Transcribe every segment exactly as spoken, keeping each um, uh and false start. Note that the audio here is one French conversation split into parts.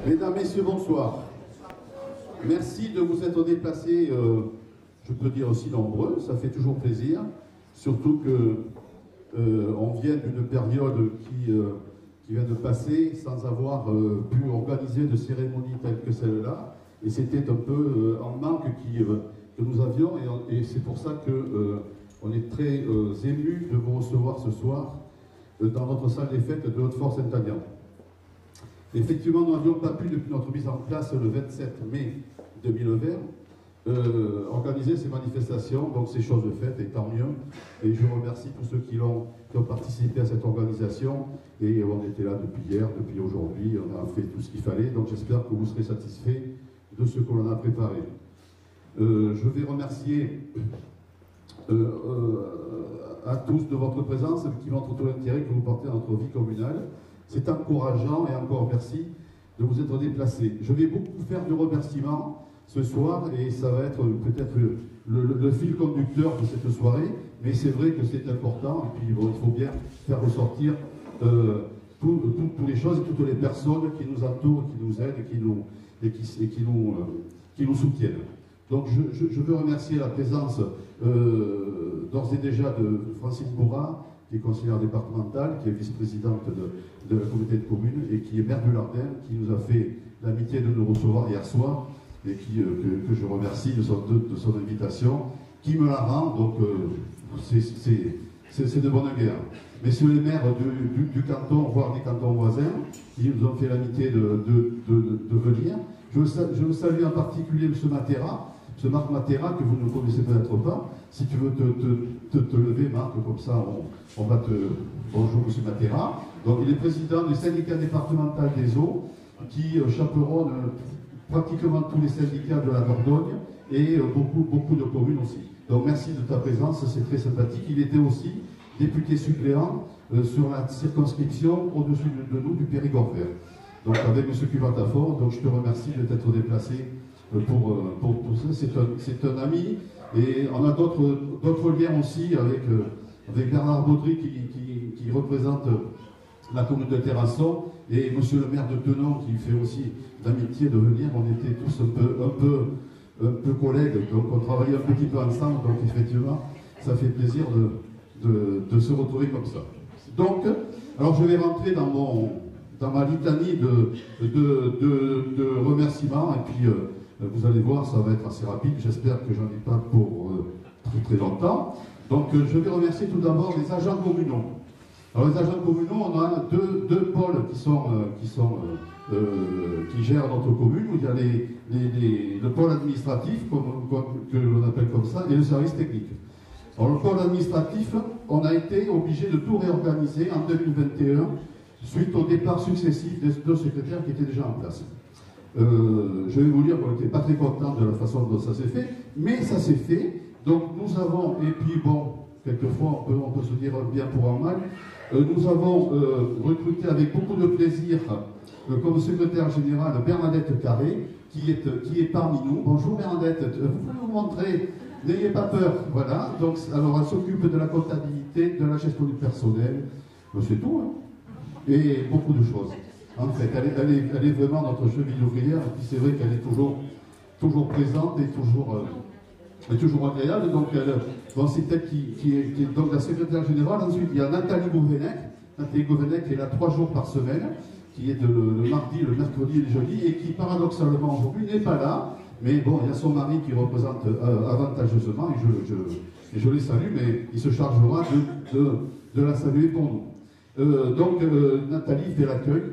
Mesdames, Messieurs, bonsoir. Merci de vous être déplacés, euh, je peux dire aussi nombreux, ça fait toujours plaisir, surtout que euh, on vient d'une période qui, euh, qui vient de passer sans avoir euh, pu organiser de cérémonie telle que celle-là, et c'était un peu euh, en manque qui, euh, que nous avions, et, et c'est pour ça que euh, on est très euh, émus de vous recevoir ce soir euh, dans notre salle des fêtes de Haute-Force-Saint-Agnan. Effectivement, nous n'avions pas pu, depuis notre mise en place le vingt-sept mai deux mille vingt, euh, organiser ces manifestations, donc c'est chose faite, et tant mieux. Et je remercie tous ceux qui ont, qui ont participé à cette organisation, et on était là depuis hier, depuis aujourd'hui, on a fait tout ce qu'il fallait, donc j'espère que vous serez satisfaits de ce que l'on a préparé. Euh, je vais remercier euh, euh, à tous de votre présence, qui montre tout l'intérêt que vous portez à notre vie communale. C'est encourageant et encore merci de vous être déplacés. Je vais beaucoup faire de remerciements ce soir et ça va être peut-être le, le, le fil conducteur de cette soirée, mais c'est vrai que c'est important et puis bon, il faut bien faire ressortir euh, toutes tout, tout les choses et toutes les personnes qui nous entourent, qui nous aident et qui nous, et qui, et qui nous, euh, qui nous soutiennent. Donc je, je, je veux remercier la présence euh, d'ores et déjà de Francine Bourrat, qui est conseillère départementale, qui est vice-présidente de, de la communauté de communes et qui est maire du Lardin, qui nous a fait l'amitié de nous recevoir hier soir et qui, euh, que, que je remercie de son, de, de son invitation, qui me la rend, donc euh, c'est de bonne guerre. Messieurs les maires du, du, du canton, voire des cantons voisins, qui nous ont fait l'amitié de, de, de, de, de venir. Je, je veux saluer en particulier M. Matera, ce Marc Matera, que vous ne connaissez peut-être pas. Si tu veux te, te, te, te lever, Marc, comme ça, on, on va te... Bonjour, M. Matera. Donc, il est président du syndicat départemental des eaux, qui euh, chaperonne euh, pratiquement tous les syndicats de la Dordogne, et euh, beaucoup, beaucoup de communes aussi. Donc, merci de ta présence, c'est très sympathique. Il était aussi député suppléant euh, sur la circonscription au-dessus de, de nous, du Périgord vert. Donc, avec M. Cuvatafort, donc je te remercie de t'être déplacé Pour, pour, pour ça. C'est un, un ami, et on a d'autres liens aussi avec, avec Bernard Baudry qui, qui, qui représente la commune de Terrasson, et monsieur le maire de Tenon qui fait aussi l'amitié de venir. On était tous un peu, un peu, un peu collègues, donc on travaillait un petit peu ensemble, donc effectivement ça fait plaisir de, de, de se retrouver comme ça. Donc, alors je vais rentrer dans, mon, dans ma litanie de, de, de, de remerciements, et puis euh, vous allez voir, ça va être assez rapide. J'espère que j'en ai pas pour euh, très très longtemps. Donc euh, je vais remercier tout d'abord les agents communaux. Alors les agents communaux, on a deux, deux pôles qui, sont, euh, qui, sont, euh, euh, qui gèrent notre commune, où il y a les, les, les, le pôle administratif, comme, comme, que l'on appelle comme ça, et le service technique. Alors le pôle administratif, on a été obligé de tout réorganiser en deux mille vingt et un, suite au départ successif des deux secrétaires qui étaient déjà en place. Euh, je vais vous dire qu'on n'était pas très content de la façon dont ça s'est fait, mais ça s'est fait. Donc nous avons, et puis bon, quelquefois on peut, on peut se dire bien pour un mal, euh, nous avons euh, recruté avec beaucoup de plaisir euh, comme secrétaire générale Bernadette Carré, qui est, qui est parmi nous. Bonjour Bernadette, vous pouvez vous montrer, n'ayez pas peur, voilà. Donc, alors elle s'occupe de la comptabilité, de la gestion du personnel, c'est tout, hein, et beaucoup de choses. En fait, elle est, elle, est, elle est vraiment notre cheville ouvrière, et puis c'est vrai qu'elle est toujours, toujours présente et toujours, euh, et toujours agréable. Donc, elle, bon, c'est elle qui, qui, est, qui est donc la secrétaire générale. Ensuite, il y a Nathalie Gouvenec. Nathalie Gouvenec qui est là trois jours par semaine, qui est de, le, le mardi, le mercredi et le jeudi, et qui paradoxalement aujourd'hui n'est pas là. Mais bon, il y a son mari qui représente euh, avantageusement, et je, je, et je les salue, mais il se chargera de, de, de la saluer pour nous. Euh, donc euh, Nathalie fait l'accueil,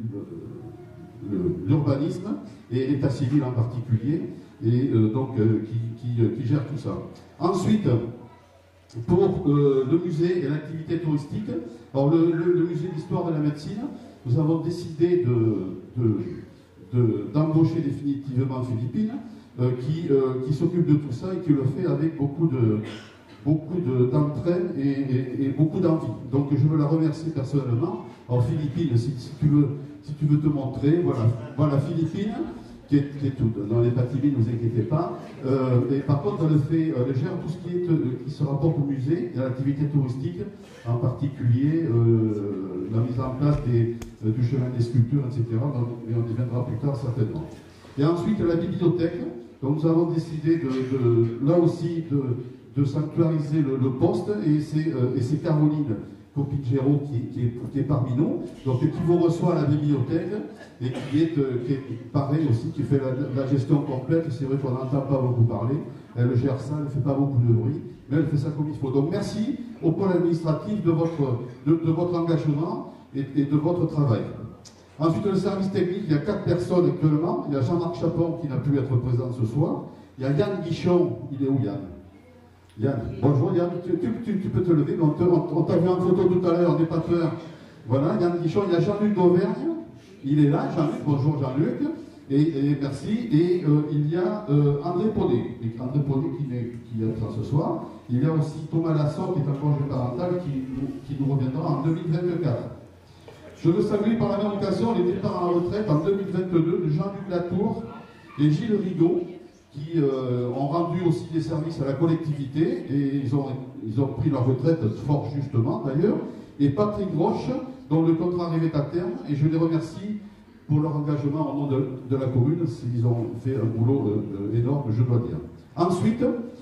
l'urbanisme et l'état civil en particulier, et euh, donc euh, qui, qui, qui gère tout ça. Ensuite, pour euh, le musée et l'activité touristique, alors le, le, le musée d'histoire de la médecine, nous avons décidé de, de, d'embaucher définitivement Philippine, euh, qui, euh, qui s'occupe de tout ça et qui le fait avec beaucoup de beaucoup d'entraîne et, et, et beaucoup d'envie. Donc je veux la remercier personnellement. Alors Philippine, si, si, tu veux, si tu veux te montrer, voilà, voilà Philippine, qui est, qui est tout. Dans les patimines, ne vous inquiétez pas. Euh, et par contre, elle, fait, elle gère tout ce qui, est, euh, qui se rapporte au musée et à l'activité touristique, en particulier euh, la mise en place des, euh, du chemin des sculptures, et cetera. Mais on y viendra plus tard certainement. Et ensuite, la bibliothèque. Donc nous avons décidé, de, de, là aussi, de, de sanctuariser le, le poste, et c'est euh, Caroline Copigero qui, qui, est, qui est parmi nous, donc qui vous reçoit à la bibliothèque, et qui est, euh, qui est pareil aussi, qui fait la, la gestion complète. C'est vrai qu'on n'entend pas beaucoup parler, elle gère ça, elle ne fait pas beaucoup de bruit, mais elle fait ça comme il faut. Donc merci au pôle administratif de votre, de, de votre engagement et, et de votre travail. Ensuite, le service technique, il y a quatre personnes actuellement. Il y a Jean-Marc Chapon qui n'a pu être présent ce soir. Il y a Yann Guichon. Il est où, Yann? Yann. Bonjour, Yann. Tu, tu, tu peux te lever. On t'a vu en photo tout à l'heure, n'aie pas peur. Voilà, Yann Guichon. Il y a Jean-Luc d'Auvergne. Il est là, Jean-Luc. Bonjour, Jean-Luc. Et, et merci. Et euh, il y a euh, André Paulet. André Paulet qui, qui est là ce soir. Il y a aussi Thomas Lassor qui est un congé parental qui, qui nous reviendra en deux mille vingt-quatre. Je veux saluer par la même occasion les départs à la retraite en deux mille vingt-deux de Jean-Luc Latour et Gilles Rigaud, qui euh, ont rendu aussi des services à la collectivité, et ils ont, ils ont pris leur retraite fort justement d'ailleurs, et Patrick Roche, dont le contrat arrivait à terme, et je les remercie pour leur engagement au nom de, de la commune. Ils ont fait un boulot euh, énorme, je dois dire. Ensuite,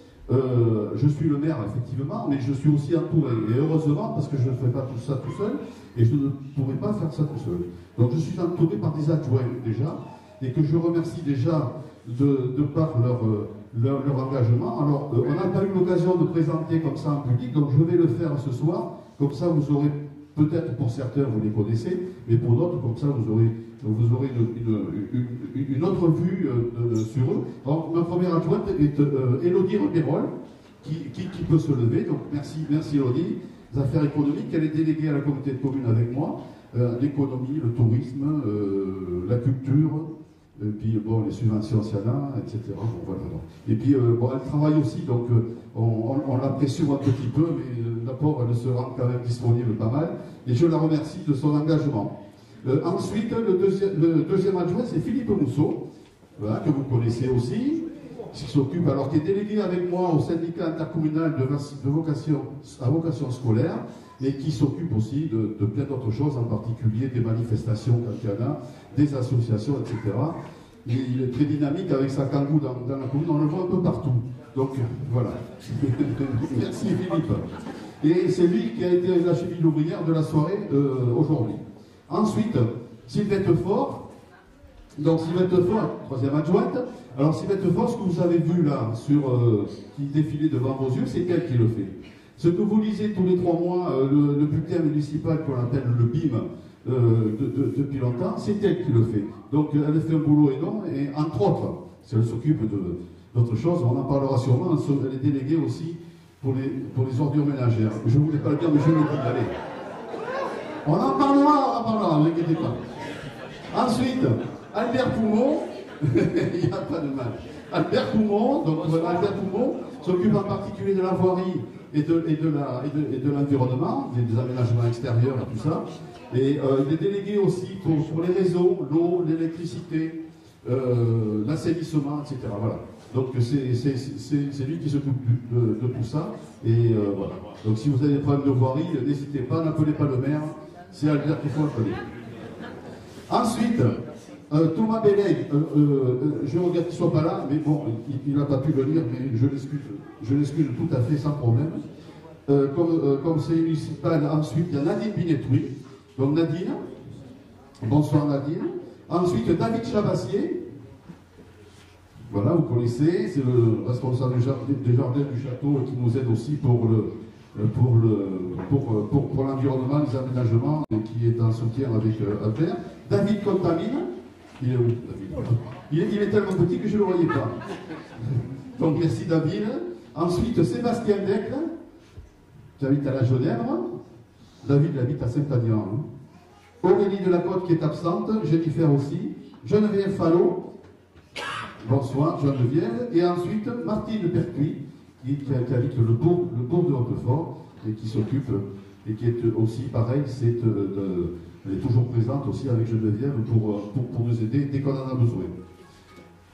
Euh, je suis le maire, effectivement, mais je suis aussi entouré, et heureusement, parce que je ne fais pas tout ça tout seul, et je ne pourrais pas faire ça tout seul. Donc je suis entouré par des adjoints, déjà, et que je remercie déjà de, de par leur, leur, leur engagement. Alors, euh, on n'a pas eu l'occasion de présenter comme ça en public, donc je vais le faire ce soir, comme ça vous aurez, peut-être pour certains vous les connaissez, mais pour d'autres, comme ça vous aurez vous aurez une, une, une, une autre vue euh, sur eux. Donc, ma première adjointe est euh, Élodie Rebérol, qui, qui, qui peut se lever. Donc, merci, merci Élodie. Les affaires économiques, elle est déléguée à la communauté de communes avec moi. Euh, L'économie, le tourisme, euh, la culture, et puis bon, les subventions s'il y en a, et cetera. Bon, voilà. Et puis, euh, bon, elle travaille aussi, donc euh, on, on, on la pressure un petit peu, mais euh, la pauvre, elle se rend quand même disponible pas mal. Et je la remercie de son engagement. Euh, ensuite, le, deuxi le deuxième adjoint, c'est Philippe Mousseau, voilà, que vous connaissez aussi, qui s'occupe, alors qui est délégué avec moi au syndicat intercommunal de, de vocation, à vocation scolaire, et qui s'occupe aussi de, de plein d'autres choses, en particulier des manifestations quand il y en a, des associations, et cetera. Il, il est très dynamique avec sa kangou dans, dans la commune, on le voit un peu partout. Donc voilà. Merci Philippe. Et c'est lui qui a été la cheville ouvrière de la soirée euh, aujourd'hui. Ensuite, Sylvette Fort, donc Sylvette Fort, troisième adjointe. Alors Sylvette Fort, ce que vous avez vu là, sur, euh, qui défilait devant vos yeux, c'est elle qui le fait. Ce que vous lisez tous les trois mois, euh, le, le bulletin municipal qu'on appelle le B I M, euh, de, de, depuis longtemps, c'est elle qui le fait. Donc elle fait un boulot énorme, et entre autres, si elle s'occupe d'autres choses, on en parlera sûrement, elle est déléguée aussi pour les, pour les ordures ménagères. Je ne voulais pas le dire, mais je le dis, allez. On en parlera, on en parlera, ne vous inquiétez pas. Ensuite, Albert Poumon, il n'y a pas de mal. Albert Poumon, donc Albert Poumon s'occupe en particulier de la voirie et de, et de l'environnement, la, des aménagements extérieurs et tout ça. Et euh, il est délégué aussi pour, pour les réseaux, l'eau, l'électricité, euh, l'assainissement, et cetera. Voilà. Donc c'est lui qui s'occupe de, de, de tout ça. Et euh, voilà. Donc si vous avez des problèmes de voirie, n'hésitez pas, n'appelez pas le maire. C'est Albert qu'il faut appeler. Ensuite, euh, Thomas Belley, euh, euh, je regrette qu'il ne soit pas là, mais bon, il n'a pas pu le lire, mais je l'excuse je l'excuse tout à fait, sans problème. Euh, comme, euh, conseiller municipal, ensuite, il y a Nadine Binetoui. Donc Nadine, bonsoir Nadine. Ensuite, David Chabassier. Voilà, vous connaissez, c'est le responsable des jardins du château qui nous aide aussi pour le... pour le pour, pour, pour l'environnement, les aménagements, et qui est en soutien avec euh, Albert. David Contamine, il est où David il est, il est tellement petit que je ne le voyais pas. Donc merci David. Ensuite Sébastien Decle, qui habite à la Genèvre. David il habite à Saint-Agnan. Hein. Aurélie Delacote qui est absente, Jennifer aussi. Geneviève Fallot, bonsoir Geneviève. Et ensuite Martine Pertuis, Qui, qui, qui habite le bourg, le bourg de Hautefort et qui s'occupe, et qui est aussi pareil, c'est de, elle est toujours présente aussi avec Geneviève pour, pour, pour nous aider dès qu'on en a besoin.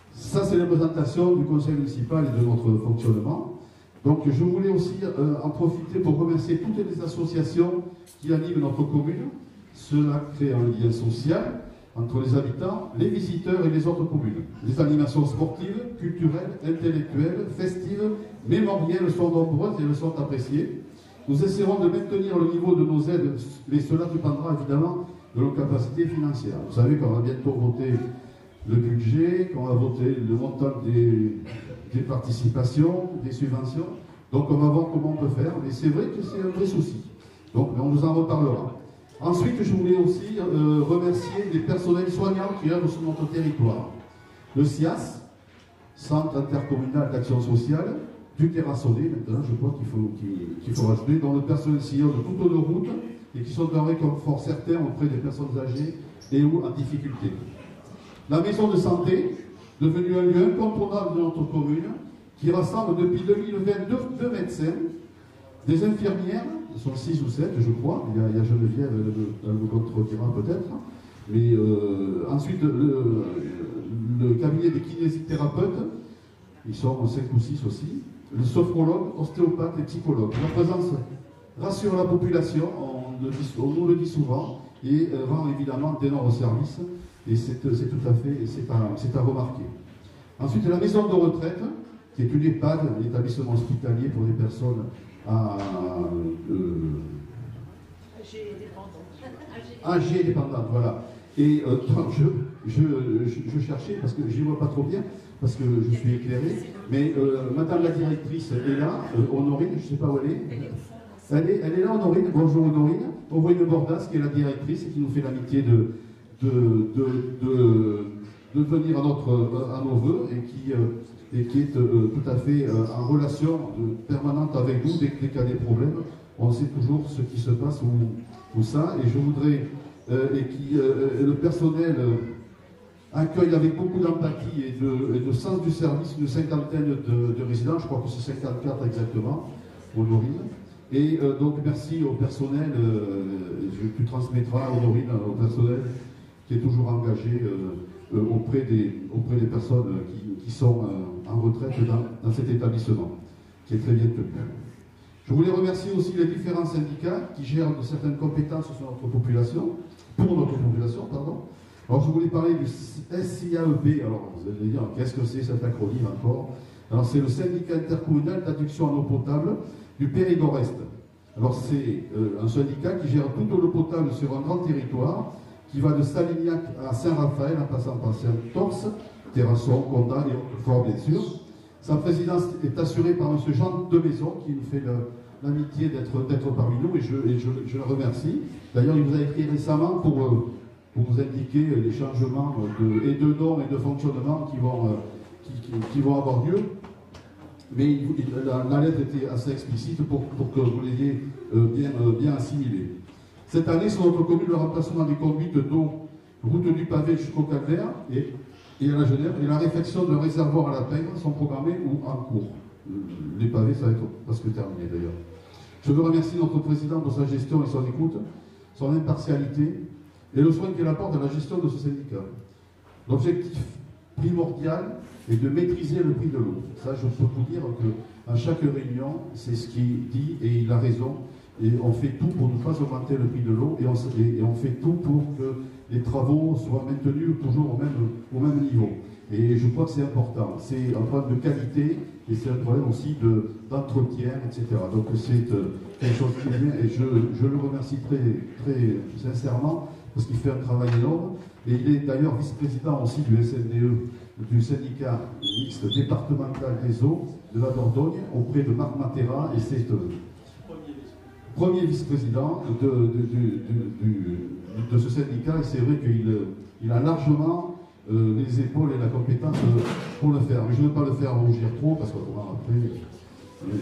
Ça, c'est la présentation du conseil municipal et de notre fonctionnement. Donc, je voulais aussi euh, en profiter pour remercier toutes les associations qui animent notre commune. Cela crée un lien social entre les habitants, les visiteurs et les autres communes. Les animations sportives, culturelles, intellectuelles, festives, mémorielles sont nombreuses et elles sont appréciées. Nous essaierons de maintenir le niveau de nos aides, mais cela dépendra évidemment de nos capacités financières. Vous savez qu'on va bientôt voter le budget, qu'on va voter le montant des, des participations, des subventions. Donc on va voir comment on peut faire, mais c'est vrai que c'est un vrai souci. Donc on vous en reparlera. Ensuite, je voulais aussi euh, remercier les personnels soignants qui œuvrent sur notre territoire. Le C I A S, Centre intercommunal d'action sociale, du Terrassonnet, maintenant je crois qu'il faut, qu'il, qu'il faut rajouter, dont le personnel sillonne tout au long de route et qui sont d'un réconfort certain auprès des personnes âgées et ou en difficulté. La maison de santé, devenue un lieu incontournable de notre commune, qui rassemble depuis deux mille vingt deux, deux médecins, des infirmières, ils sont six ou sept, je crois, il y a, il y a Geneviève, elle me contredira peut-être, mais euh, ensuite le, le cabinet des kinésithérapeutes, ils sont cinq ou six aussi, les sophrologues, ostéopathes et psychologues. Leur présence rassure la population, on, le dit, on nous le dit souvent, et euh, rend évidemment d'énormes services, et c'est tout à fait, c'est à, c'est à remarquer. Ensuite, la maison de retraite, qui est une EHPAD, un établissement hospitalier pour les personnes à euh, âgées dépendantes, voilà. Et euh, je, je, je, je cherchais, parce que je n'y vois pas trop bien, parce que je suis éclairé, mais euh, Madame la directrice est là, euh, Honorine, je ne sais pas où elle est. Elle est, elle est là, Honorine. Bonjour Honorine. Honorine Bordas, qui est la directrice et qui nous fait l'amitié de, de, de, de, de venir à, notre, à nos voeux et qui, euh, et qui est euh, tout à fait euh, en relation de, permanente avec nous dès, dès qu'il y a des problèmes. On sait toujours ce qui se passe ou, ou ça. Et je voudrais, euh, et qui euh, le personnel euh, accueille avec beaucoup d'empathie et de, et de sens du service une cinquantaine de, de résidents, je crois que c'est cinquante-quatre exactement, Honorine. Et euh, donc merci au personnel, euh, je, tu transmettras Honorine au personnel qui est toujours engagé euh, euh, auprès, des, auprès des personnes qui, qui sont euh, en retraite dans, dans cet établissement, qui est très bien tenu. Je voulais remercier aussi les différents syndicats qui gèrent de certaines compétences sur notre population, pour notre population, pardon. Alors je voulais parler du S I A E P, alors vous allez dire, qu'est-ce que c'est cet acronyme encore? Alors c'est le syndicat intercommunal d'adduction en eau potable du Périgord-Est. Alors c'est euh, un syndicat qui gère toute l'eau potable sur un grand territoire, qui va de Salignac à Saint-Raphaël, en passant par Saint-Torse, Terrasson, Condat et Hautefort bien sûr. Sa présidence est assurée par M. Jean de Maison, qui nous fait l'amitié d'être parmi nous, et je, et je, je le remercie. D'ailleurs, il vous a écrit récemment pour, euh, pour vous indiquer les changements de, et de nom et de fonctionnement qui vont, euh, qui, qui, qui vont avoir lieu. Mais il, la, la lettre était assez explicite pour, pour que vous l'ayez euh, bien, euh, bien assimilé. Cette année, sur notre commune, le remplacement des conduites d'eau, route du pavé jusqu'au calvaire et, et à la Genève, et la réfection d'un réservoir à la Pègre sont programmés ou en cours. Les pavés, ça va être presque terminé d'ailleurs. Je veux remercier notre président pour sa gestion et son écoute, son impartialité et le soin qu'il apporte à la gestion de ce syndicat. L'objectif primordial est de maîtriser le prix de l'eau. Ça, je peux vous dire qu'à chaque réunion, c'est ce qu'il dit et il a raison. Et on fait tout pour ne pas augmenter le prix de l'eau et on, et, et on fait tout pour que les travaux soient maintenus toujours au même, au même niveau. Et je crois que c'est important. C'est un problème de qualité et c'est un problème aussi d'entretien, de, et cetera. Donc c'est euh, quelque chose qui est bien et je, je le remercie très, très sincèrement parce qu'il fait un travail énorme. Et il est d'ailleurs vice-président aussi du S N D E, du syndicat mixte départemental des eaux de la Dordogne, auprès de Marc Matera, et c'est euh, premier vice-président de, de, de, de, de ce syndicat, et c'est vrai qu'il il a largement euh, les épaules et la compétence euh, pour le faire. Mais je ne veux pas le faire rougir trop, parce qu'on va après... Euh,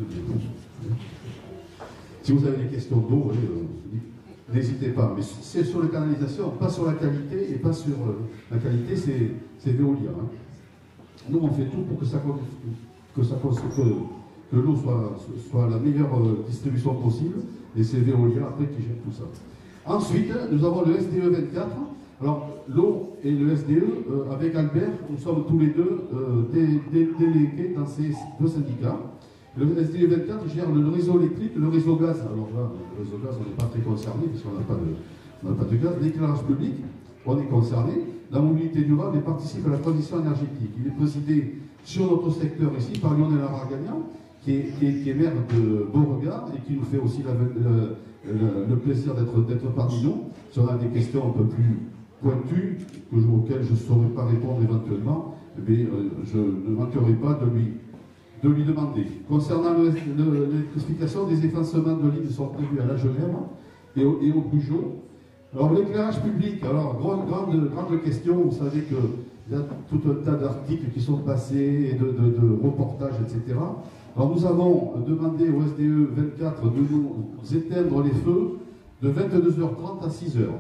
si vous avez des questions d'eau, euh, n'hésitez pas. Mais c'est sur la canalisation, pas sur la qualité, et pas sur... Euh, la qualité, c'est Veolia. Hein. Nous, on fait tout pour que ça... Que ça que, que l'eau soit, soit la meilleure euh, distribution possible, et c'est Veolia après qui gère tout ça. Ensuite, nous avons le S D E vingt-quatre, Alors, l'eau et le S D E, euh, avec Albert, nous sommes tous les deux euh, dé, dé, délégués dans ces deux syndicats. Le S D E vingt-quatre gère le réseau électrique, le réseau gaz. Alors là, le réseau gaz, on n'est pas très concerné, puisqu'on n'a pas, pas de gaz. L'éclairage public, on est concerné. La mobilité durable et participe à la transition énergétique. Il est présidé sur notre secteur ici par Lionel Aragagnan, qui est, qui, est, qui est maire de Beauregard et qui nous fait aussi la, le, le, le plaisir d'être parmi nous. Si on a des questions un peu plus pointues, auxquelles je ne saurais pas répondre éventuellement, mais euh, je ne manquerai pas de lui, de lui demander. Concernant l'électrification, des effacements de lignes sont prévus à la Genève et au, et au Peugeot. Alors l'éclairage public, alors grande, grande, grande question, vous savez qu'il y a tout un tas d'articles qui sont passés, et de, de, de reportages, et cetera. Alors nous avons demandé au S D E vingt-quatre de nous éteindre les feux de vingt-deux heures trente à six heures.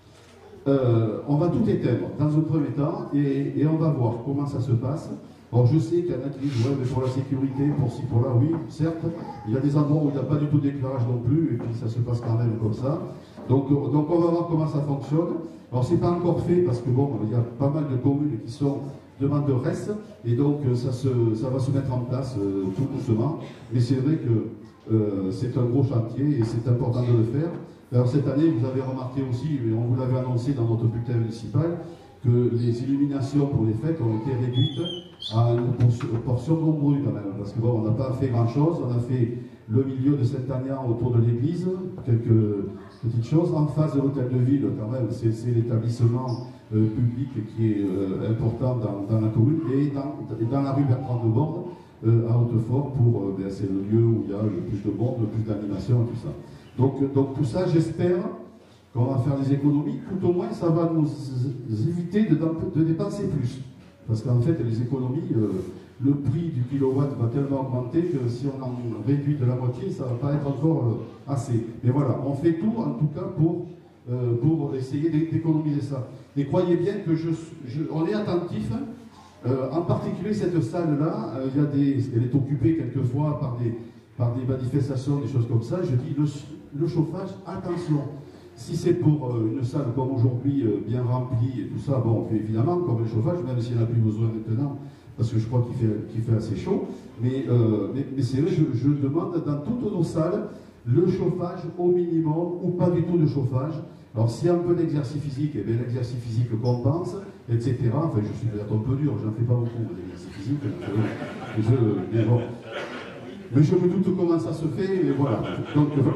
Euh, on va tout éteindre dans un premier temps et, et on va voir comment ça se passe. Alors je sais qu'il y en a qui disent, ouais, mais pour la sécurité, pour ci, pour là, oui, certes. Il y a des endroits où il n'y a pas du tout d'éclairage non plus, et puis ça se passe quand même comme ça. Donc, donc on va voir comment ça fonctionne. Alors c'est pas encore fait parce que bon, il y a pas mal de communes qui sont demanderesses, et donc ça, se, ça va se mettre en place euh, tout doucement. Mais c'est vrai que euh, c'est un gros chantier et c'est important de le faire. Alors cette année, vous avez remarqué aussi, et on vous l'avait annoncé dans notre bulletin municipal, que les illuminations pour les fêtes ont été réduites à une portion d'ombrue quand même, parce que bon, on n'a pas fait grand-chose. On a fait le milieu de Saint-Agnan autour de l'église, quelques petites choses. En face de l'hôtel de ville, quand même, c'est l'établissement euh, public qui est euh, important dans, dans la commune, et dans, et dans la rue Bertrand de Bordes, euh, à Hautefort, pour euh, ben, c'est le lieu où il y a le plus de monde, le plus d'animation et tout ça. Donc, donc tout ça, j'espère qu'on va faire des économies. Tout au moins, ça va nous éviter de, de dépenser plus. Parce qu'en fait, les économies, euh, le prix du kilowatt va tellement augmenter que si on en réduit de la moitié, ça ne va pas être encore euh, assez. Mais voilà, on fait tout, en tout cas, pour, euh, pour essayer d'économiser ça. Et croyez bien que je, je, on est attentif. Euh, en particulier, cette salle-là, euh, il y a des, elle est occupée quelquefois par des, par des manifestations, des choses comme ça. Je dis, le, le chauffage, attention. Si c'est pour euh, une salle comme aujourd'hui, euh, bien remplie et tout ça, bon, on fait évidemment comme le chauffage, même s'il n'y en a plus besoin maintenant, parce que je crois qu'il fait, qu'il fait assez chaud. Mais, euh, mais, mais c'est vrai, je, je demande dans toutes nos salles le chauffage au minimum ou pas du tout de chauffage. Alors s'il y a un peu d'exercice physique, eh bien l'exercice physique compense, et cetera. Enfin, je suis peut-être un peu dur, j'en fais pas beaucoup d'exercice physique. Je, je, mais bon. Mais je me doute comment ça se fait, et voilà. Donc, voilà.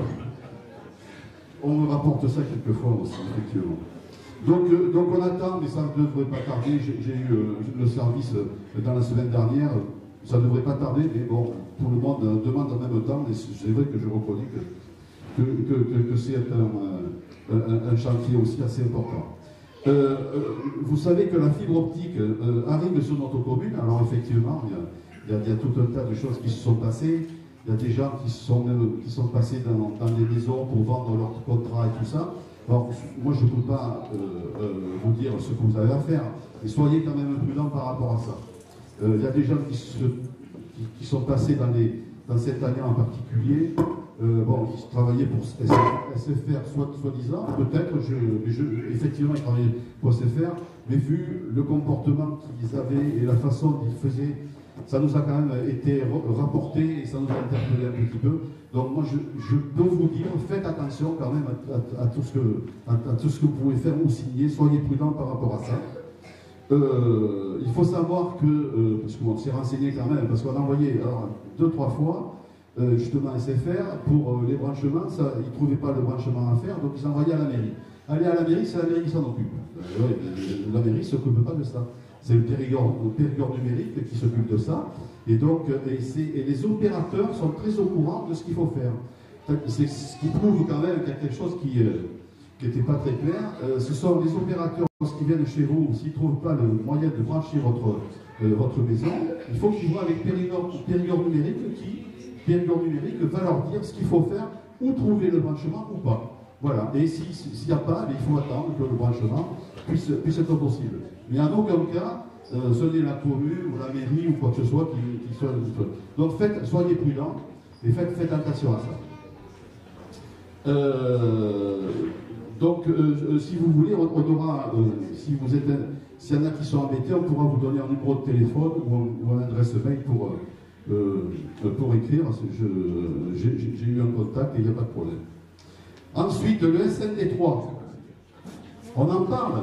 On me rapporte ça quelquefois aussi, effectivement. Donc, euh, donc on attend, mais ça ne devrait pas tarder. J'ai eu euh, le service euh, dans la semaine dernière, ça ne devrait pas tarder, mais bon, tout le monde euh, demande en même temps, et c'est vrai que je reconnais que, que, que, que, que c'est un, un, un chantier aussi assez important. Euh, euh, vous savez que la fibre optique euh, arrive sur notre commune, alors effectivement, il y, a, il, y a, il y a tout un tas de choses qui se sont passées. Il y a des gens qui sont, qui sont passés dans, dans les maisons pour vendre leur contrat et tout ça. Alors, moi, je ne peux pas euh, euh, vous dire ce que vous avez à faire, mais soyez quand même prudents par rapport à ça. Euh, il y a des gens qui, se, qui, qui sont passés dans, les, dans cette année en particulier, euh, bon, qui travaillaient pour S F R, soit soi-disant, peut-être, je, je, effectivement, ils travaillaient pour S F R, mais vu le comportement qu'ils avaient et la façon dont ils faisaient, ça nous a quand même été rapporté et ça nous a interpellé un petit peu. Donc moi, je, je peux vous dire, faites attention quand même à, à, à, tout ce que, à, à tout ce que vous pouvez faire ou signer. Soyez prudents par rapport à ça. Euh, il faut savoir que, euh, parce qu'on s'est renseigné quand même, parce qu'on a envoyé alors, deux, trois fois, euh, justement S F R, pour euh, les branchements, ça, ils ne trouvaient pas le branchement à faire, donc ils envoyaient à la mairie. Aller à la mairie, c'est la mairie qui s'en occupe. Euh, ouais, la mairie ne s'occupe pas de ça. C'est le Périgord, le Périgord numérique qui s'occupe de ça. Et donc, et, et les opérateurs sont très au courant de ce qu'il faut faire. C'est ce qui prouve quand même qu'il y a quelque chose qui n'était euh, pas très clair. Euh, ce sont les opérateurs, lorsqu'ils viennent chez vous, s'ils ne trouvent pas le moyen de brancher votre, euh, votre maison, il faut qu'ils voient avec Périgord, Périgord numérique qui, Périgord numérique va leur dire ce qu'il faut faire, ou trouver le branchement ou pas. Voilà. Et s'il si, n'y a pas, il faut attendre que le branchement puisse, puisse être possible. Mais en aucun cas, euh, ce n'est la commune ou la mairie ou quoi que ce soit qui, qui soit... Donc faites, soyez prudents et faites, faites attention à ça. Euh, donc, euh, si vous voulez, on, on aura, euh, si vous êtes, s'il y en a qui sont embêtés, on pourra vous donner un numéro de téléphone ou, un, ou une adresse mail pour, euh, pour écrire. J'ai eu un contact et il n'y a pas de problème. Ensuite, le S N D trois. On en parle.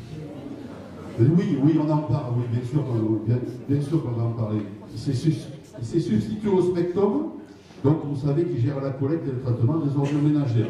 Oui, oui, on en parle, oui, bien sûr, bien, bien sûr qu'on va en parler. Il s'est substitué au Spectrum, donc vous savez qu'il gère la collecte et le traitement des ordures ménagères.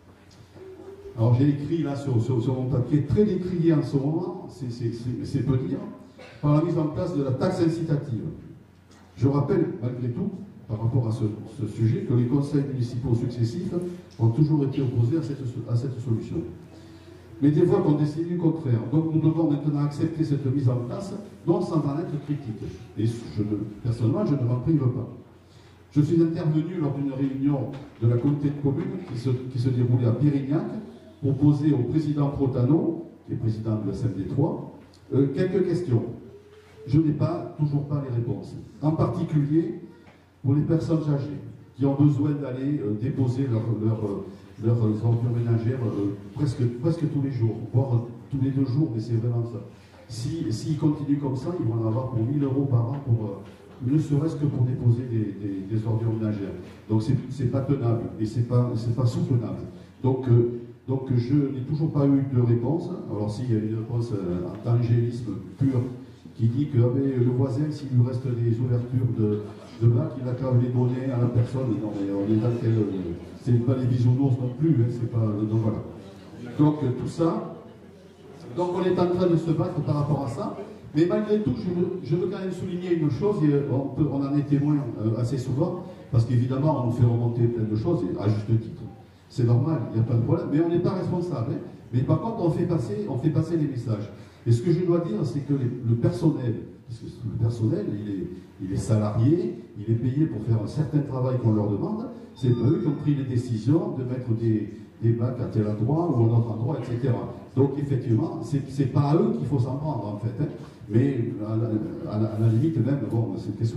Alors j'ai écrit là sur, sur, sur mon papier, très décrié en ce moment, c'est peu dire, par la mise en place de la taxe incitative. Je rappelle, malgré tout, par rapport à ce, ce sujet, que les conseils municipaux successifs ont toujours été opposés à cette, à cette solution. Mais des voix ont décidé du contraire. Donc nous devons maintenant accepter cette mise en place, non sans en être critique. Et je ne, personnellement, je ne m'en prive pas. Je suis intervenu lors d'une réunion de la communauté de communes qui se, qui se déroulait à Pérignac, pour poser au président Protano, qui est président de la S M D trois, euh, quelques questions. Je n'ai pas, toujours pas les réponses. En particulier pour les personnes âgées qui ont besoin d'aller euh, déposer leurs leur, leur, leur ordures ménagères euh, presque, presque tous les jours, voire tous les deux jours, mais c'est vraiment ça. S'ils si, si continuent comme ça, ils vont en avoir pour mille euros par an, pour, euh, ne serait-ce que pour déposer des, des, des ordures ménagères. Donc c'est pas tenable et c'est pas, c'est pas soutenable. Donc, euh, Donc je n'ai toujours pas eu de réponse. Alors s'il y a une réponse euh, d'angélisme pur qui dit que ah, le voisin, s'il lui reste des ouvertures de, de bac, il a qu'à les donner à la personne. Non mais on est dans quel... C'est pas les bisounours non plus, hein, c'est pas... Donc voilà. Donc tout ça. Donc on est en train de se battre par rapport à ça. Mais malgré tout, je veux, je veux quand même souligner une chose, et on, peut, on en est témoin euh, assez souvent, parce qu'évidemment on nous fait remonter plein de choses, et à juste titre. C'est normal, il n'y a pas de problème, mais on n'est pas responsable. Hein. Mais par contre, on fait, passer, on fait passer les messages. Et ce que je dois dire, c'est que les, le personnel, parce que le personnel, il est, il est salarié, il est payé pour faire un certain travail qu'on leur demande, c'est eux qui ont pris les décisions de mettre des, des bacs à tel endroit ou à un autre endroit, et cetera. Donc effectivement, c'est pas à eux qu'il faut s'en prendre, en fait. Hein. Mais à la, à, la, à la limite même, bon,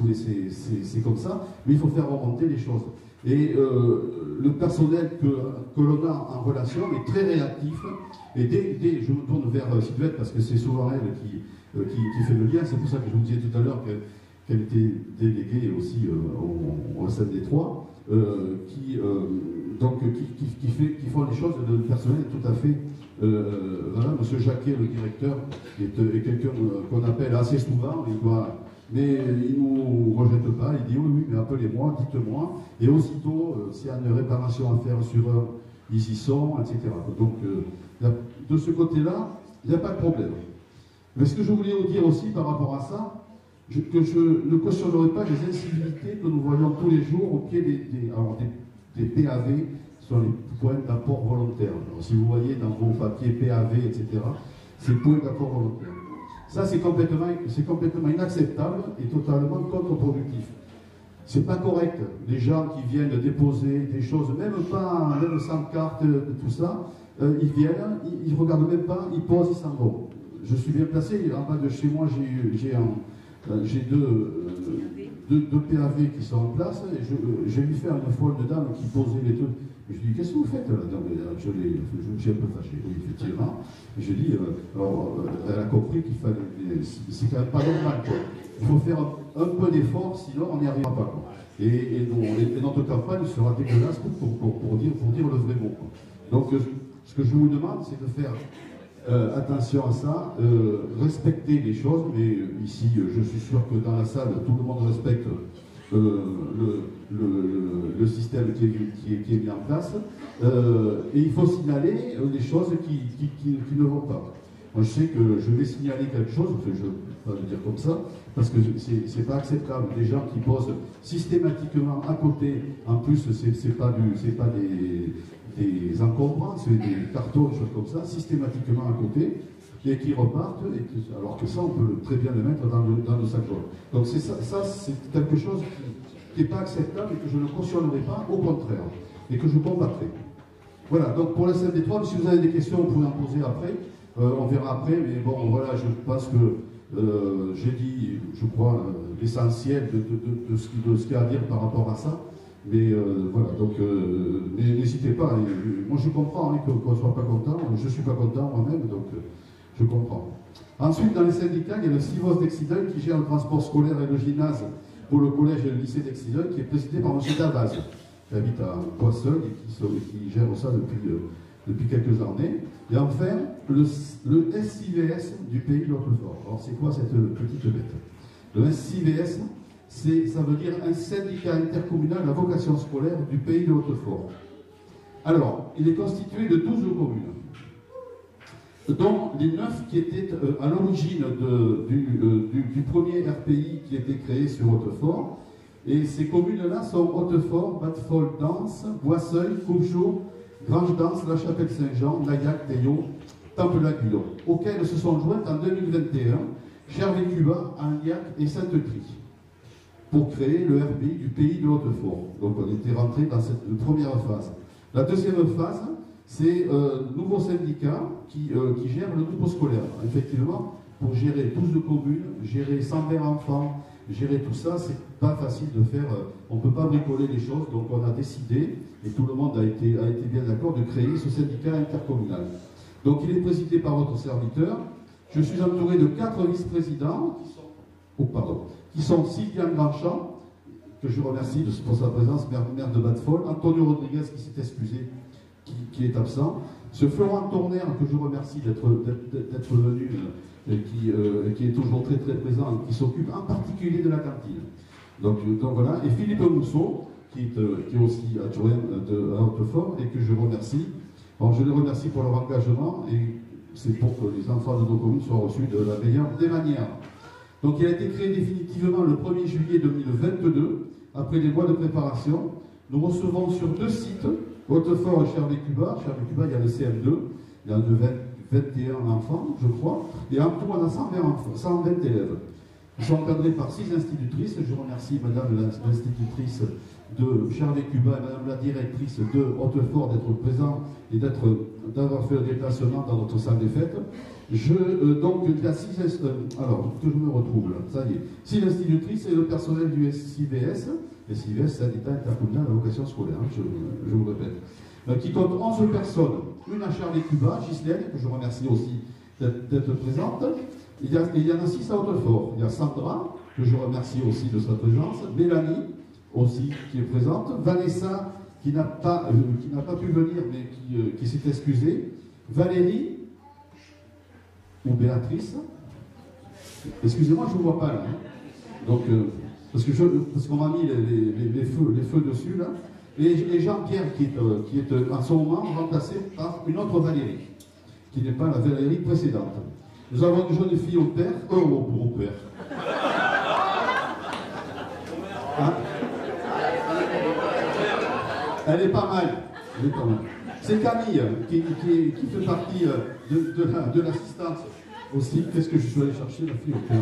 c'est comme ça, mais il faut faire remonter les choses. Et euh, le personnel que, que l'on a en relation est très réactif. Et dès, dès je me tourne vers euh, Sylvette, parce que c'est souvent elle qui, euh, qui, qui fait le lien, c'est pour ça que je vous disais tout à l'heure qu'elle qu était déléguée aussi euh, au, au S N D trois, euh, qui, euh, donc, qui, qui, qui, fait, qui font les choses, le personnel est tout à fait... Euh, voilà, M. Jacquet, le directeur, est, est quelqu'un qu'on appelle assez souvent, il doit... Mais il ne nous rejette pas, il dit oui, oui, mais appelez-moi, dites-moi. Et aussitôt, euh, s'il y a une réparation à faire sur eux, ils y sont, et cetera. Donc, euh, de ce côté-là, il n'y a pas de problème. Mais ce que je voulais vous dire aussi par rapport à ça, je, que je ne cautionnerai pas les incivilités que nous voyons tous les jours au pied des, des, alors des, des P A V, sur les points d'apport volontaire. Alors, si vous voyez dans vos papiers P A V, et cetera, c'est points d'apport volontaire. Ça, c'est complètement, complètement inacceptable et totalement contre-productif. C'est pas correct. Les gens qui viennent déposer des choses, même pas, même sans carte, tout ça, euh, ils viennent, ils, ils regardent même pas, ils posent, ils s'en vont. Je suis bien placé. En bas de chez moi, j'ai euh, deux, euh, deux, deux P A V qui sont en place. Et j'ai vu faire une fois une dame qui posait les trucs. Je lui dis, qu'est-ce que vous faites là? Je, je suis un peu fâché, oui, effectivement. Et je dis, euh, alors, euh, elle a compris qu'il fallait. C'est quand même pas normal, quoi. Il faut faire un, un peu d'effort, sinon on n'y arrivera pas, quoi. Et, et, non, et notre campagne sera dégueulasse pour, pour, pour, pour, dire, pour dire le vrai mot, quoi. Donc, euh, ce que je vous demande, c'est de faire euh, attention à ça, euh, respecter les choses, mais ici, je suis sûr que dans la salle, tout le monde respecte. Euh, le, le, le, le système qui est, qui, est, qui est mis en place, euh, et il faut signaler les choses qui, qui, qui, qui ne vont pas. Moi je sais que je vais signaler quelque chose, enfin, je ne vais pas le dire comme ça, parce que c'est pas acceptable. Des gens qui posent systématiquement à côté, en plus c'est pas, du, pas des, des encombrants, c'est des cartons, des choses comme ça, systématiquement à côté, et qui repartent, et que, alors que ça, on peut très bien le mettre dans le, dans le sac jaune. Donc ça, ça c'est quelque chose qui n'est pas acceptable et que je ne cautionnerai pas, au contraire, et que je combattrai. Voilà, donc pour la S M D trois, si vous avez des questions, vous pouvez en poser après, euh, on verra après, mais bon, voilà, je pense que euh, j'ai dit, je crois, euh, l'essentiel de, de, de, de ce qu'il y a à dire par rapport à ça, Mais euh, voilà, donc euh, n'hésitez pas. Hein, moi je comprends hein, qu'on ne soit pas content, je ne suis pas content moi-même, donc euh, je comprends. Ensuite, dans les syndicats, il y a le CIVOS d'Excideuil qui gère le transport scolaire et le gymnase pour le collège et le lycée d'Excideuil, qui est présidé par M. Davaz, qui habite à Poisseuil et qui, qui gère ça depuis, euh, depuis quelques années. Et enfin, le, le S I V S du pays de Hautefort. Alors c'est quoi cette petite bête? Le S I V S, ça veut dire un syndicat intercommunal à vocation scolaire du pays de Hautefort. Alors, il est constitué de douze communes, dont les neuf qui étaient euh, à l'origine du, euh, du, du premier R P I qui était créé sur Hautefort. Et ces communes-là sont Hautefort, Batfol-Dance, Boisseuil, Courgeot, Grange-Dance, La Chapelle-Saint-Jean, Laillac, Théo, Temple-la-Guillon, auxquelles se sont jointes en deux mille vingt et un Chervé-Cuba, Anliac et Sainte-Crie, pour créer le R P I du pays de Hautefort. Donc on était rentré dans cette première phase. La deuxième phase, c'est euh, le nouveau syndicat qui, euh, qui gère le groupe scolaire. Effectivement, pour gérer douze communes, gérer cent vingt enfants, gérer tout ça, c'est pas facile de faire, euh, on ne peut pas bricoler les choses, donc on a décidé, et tout le monde a été, a été bien d'accord, de créer ce syndicat intercommunal. Donc il est présidé par votre serviteur. Je suis entouré de quatre vice-présidents qui sont, oh, pardon, qui sont Sylviane Grandchamp, que je remercie pour sa présence, maire, maire de Batfol, Antonio Rodriguez qui s'est excusé, qui, qui est absent, ce Florent Tourner que je remercie d'être venu, euh, et qui, euh, qui est toujours très très présent, et qui s'occupe en particulier de la cantine. Donc, donc voilà, et Philippe Mousseau, qui est, euh, qui est aussi adjoint de, à Hautefort, et que je remercie. Alors, je les remercie pour leur engagement, et c'est pour que les enfants de nos communes soient reçus de la meilleure des manières. Donc il a été créé définitivement le premier juillet deux mille vingt-deux, après les mois de préparation. Nous recevons sur deux sites, Hautefort et Chervé-Cuba. Chervé-Cuba, il y a le C M deux, il y a de vingt et un enfants, je crois, et en tout, on a cent vingt, cent vingt élèves. Ils sont encadrés par six institutrices. Je remercie Madame l'institutrice de Chervé-Cuba et Madame la directrice de Hautefort d'être présent et d'avoir fait le déplacement dans notre salle des fêtes. Je, euh, donc, il y a six, euh, alors, que je me retrouve là, ça y est, six institutrices et le personnel du S I V S, S I V S, syndicat intercommunal à vocation scolaire, hein, je, je vous répète, euh, qui compte onze personnes, une à Chervé-Cuba, Ghislaine, que je remercie aussi d'être présente. Il y, a, il y en a six à Hautefort. Il y a Sandra, que je remercie aussi de sa présence, Mélanie, aussi, qui est présente, Vanessa, qui n'a pas, euh, qui n'a pas pu venir, mais qui, euh, qui s'est excusée, Valérie, ou Béatrice, excusez-moi, je ne vous vois pas là. Hein. Donc, euh, parce que je, parce qu'on m'a mis les, les, les, feux, les feux dessus là, et, et Jean-Pierre qui est, euh, qui est euh, en ce moment remplacé par une autre Valérie, qui n'est pas la Valérie précédente. Nous avons une jeune fille au père, euh, au, au père. Hein? Elle est pas mal. Elle est pas mal. C'est Camille qui, qui, qui fait partie de, de l'assistance la, aussi. Qu'est-ce que je suis allé chercher, la fille au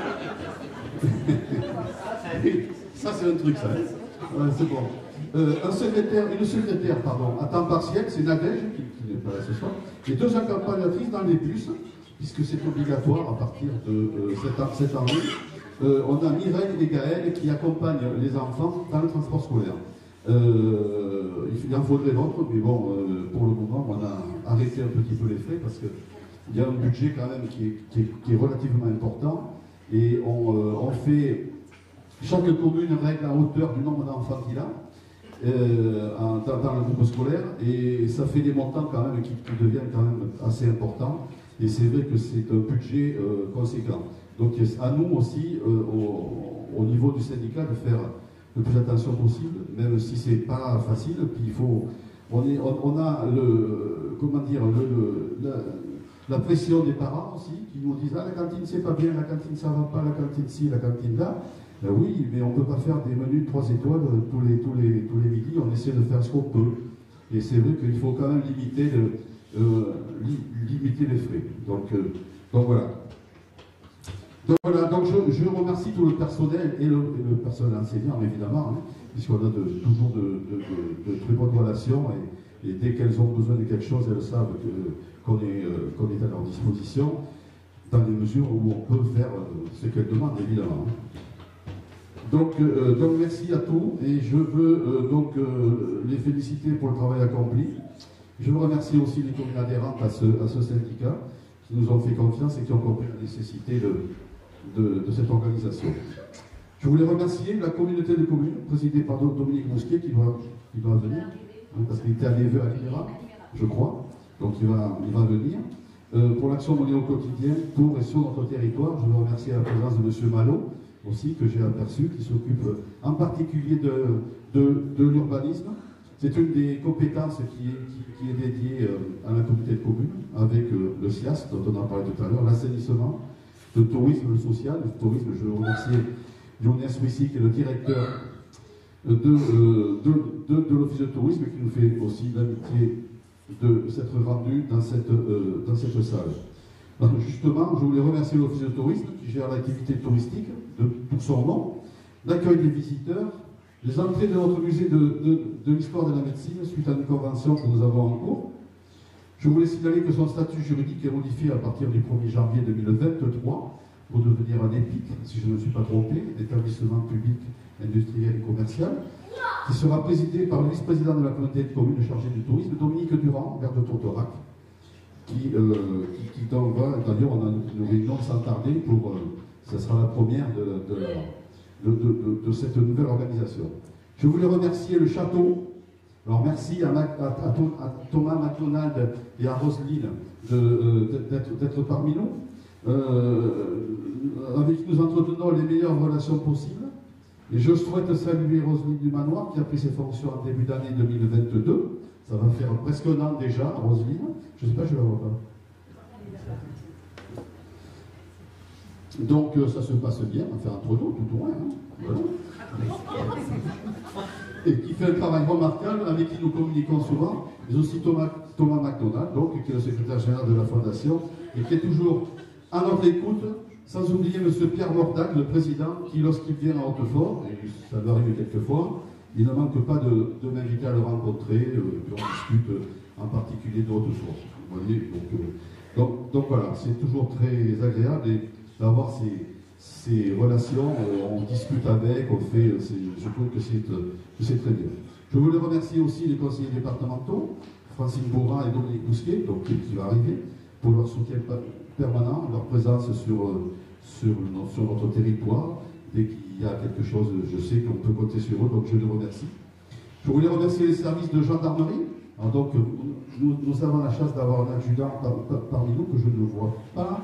père? Ça, c'est un truc, ça. Ouais, c'est bon. Euh, un secrétaire, une secrétaire, pardon, à temps partiel, c'est Nadège, qui, qui n'est pas là ce soir, et deux accompagnatrices dans les bus, puisque c'est obligatoire à partir de euh, cette, cette année. Euh, on a Mireille et Gaëlle qui accompagnent les enfants dans le transport scolaire. Euh, il en faudrait d'autres, mais bon, euh, pour le moment, on a arrêté un petit peu les frais parce qu'il y a un budget quand même qui est, qui est, qui est relativement important et on, euh, on fait, chaque commune règle à hauteur du nombre d'enfants qu'il a euh, en, dans, dans le groupe scolaire et ça fait des montants quand même qui, qui deviennent quand même assez importants et c'est vrai que c'est un budget euh, conséquent. Donc à nous aussi, euh, au, au niveau du syndicat, de faire le plus attention possible, même si c'est pas facile. Puis il faut, on, est, on, on a le, comment dire, le, le, la, la pression des parents aussi, qui nous disent ah la cantine c'est pas bien, la cantine ça va pas, la cantine ci, la cantine là. Ben oui, mais on peut pas faire des menus de trois étoiles tous les tous les tous les midis. On essaie de faire ce qu'on peut. Et c'est vrai qu'il faut quand même limiter le, euh, li, limiter les frais. Donc euh, donc voilà. Donc voilà, donc je, je remercie tout le personnel et le, et le personnel enseignant évidemment, hein, puisqu'on a de, toujours de, de, de, de très bonnes relations et, et dès qu'elles ont besoin de quelque chose, elles savent qu'on est, euh, qu'on est à leur disposition dans les mesures où on peut faire euh, ce qu'elles demandent évidemment. Donc, euh, donc merci à tous et je veux euh, donc euh, les féliciter pour le travail accompli. Je veux remercier aussi les communes adhérentes à ce, à ce syndicat qui nous ont fait confiance et qui ont compris la nécessité de, de, de cette organisation. Je voulais remercier la communauté de communes présidée par Dominique Mousquet qui doit, qui doit venir, hein, parce qu'il était à Livera, je crois, donc il va, il va venir. Euh, pour l'action menée au quotidien, pour et sur notre territoire, je veux remercier la présence de M. Malo, aussi, que j'ai aperçu, qui s'occupe en particulier de, de, de l'urbanisme. C'est une des compétences qui est, qui, qui est dédiée à la communauté de communes, avec le S I A S, dont on en parlait tout à l'heure, l'assainissement, le tourisme, le social. Le tourisme, je veux remercier Younes Wissi, qui est le directeur de, de, de, de l'Office de tourisme, qui nous fait aussi l'amitié de s'être rendu dans cette, euh, dans cette salle. Donc justement, je voulais remercier l'Office de tourisme, qui gère l'activité touristique, de tout son nom, l'accueil des visiteurs, les entrées de notre musée de, de, de l'histoire de la médecine suite à une convention que nous avons en cours. Je voulais signaler que son statut juridique est modifié à partir du premier janvier deux mille vingt-trois pour devenir un EPIC, si je ne me suis pas trompé, établissement public, industriel et commercial, qui sera présidé par le vice-président de la communauté de communes chargé du tourisme, Dominique Durand, maire de Tourtorac, qui, euh, qui, qui donc va, d'ailleurs on a une réunion sans tarder pour, euh, ce sera la première de, de, de, de, de, de cette nouvelle organisation. Je voulais remercier le château. Alors merci à, Mac, à, à, à Thomas McDonald et à Roselyne d'être de, parmi nous, euh, avec qui nous entretenons les meilleures relations possibles. Et je souhaite saluer Roselyne du Manoir, qui a pris ses fonctions en début d'année deux mille vingt-deux. Ça va faire presque un an déjà, Roselyne. Je ne sais pas, je ne la vois pas. Donc euh, ça se passe bien, enfin entre nous, tout au moins. Hein. Voilà. Et qui fait un travail remarquable, avec qui nous communiquons souvent, mais aussi Thomas, Thomas McDonald, donc, qui est le secrétaire général de la Fondation, et qui est toujours à notre écoute, sans oublier M. Pierre Mordac, le président, qui lorsqu'il vient à Hautefort, et ça lui arrive quelquefois, il ne manque pas de, de m'inviter à le rencontrer, euh, et on discute euh, en particulier de Hautefort. Vous voyez, donc, euh, donc, donc voilà, c'est toujours très agréable d'avoir ces, ces relations, euh, on discute avec, on fait, je trouve que c'est très bien. Je voulais remercier aussi les conseillers départementaux, Francine Bourrin et Dominique Bousquet, donc, qui va arriver, pour leur soutien permanent, leur présence sur, euh, sur, sur notre territoire. Dès qu'il y a quelque chose, je sais qu'on peut compter sur eux, donc je les remercie. Je voulais remercier les services de gendarmerie. Alors donc, nous, nous avons la chance d'avoir un adjudant par, par, parmi nous que je ne vois pas.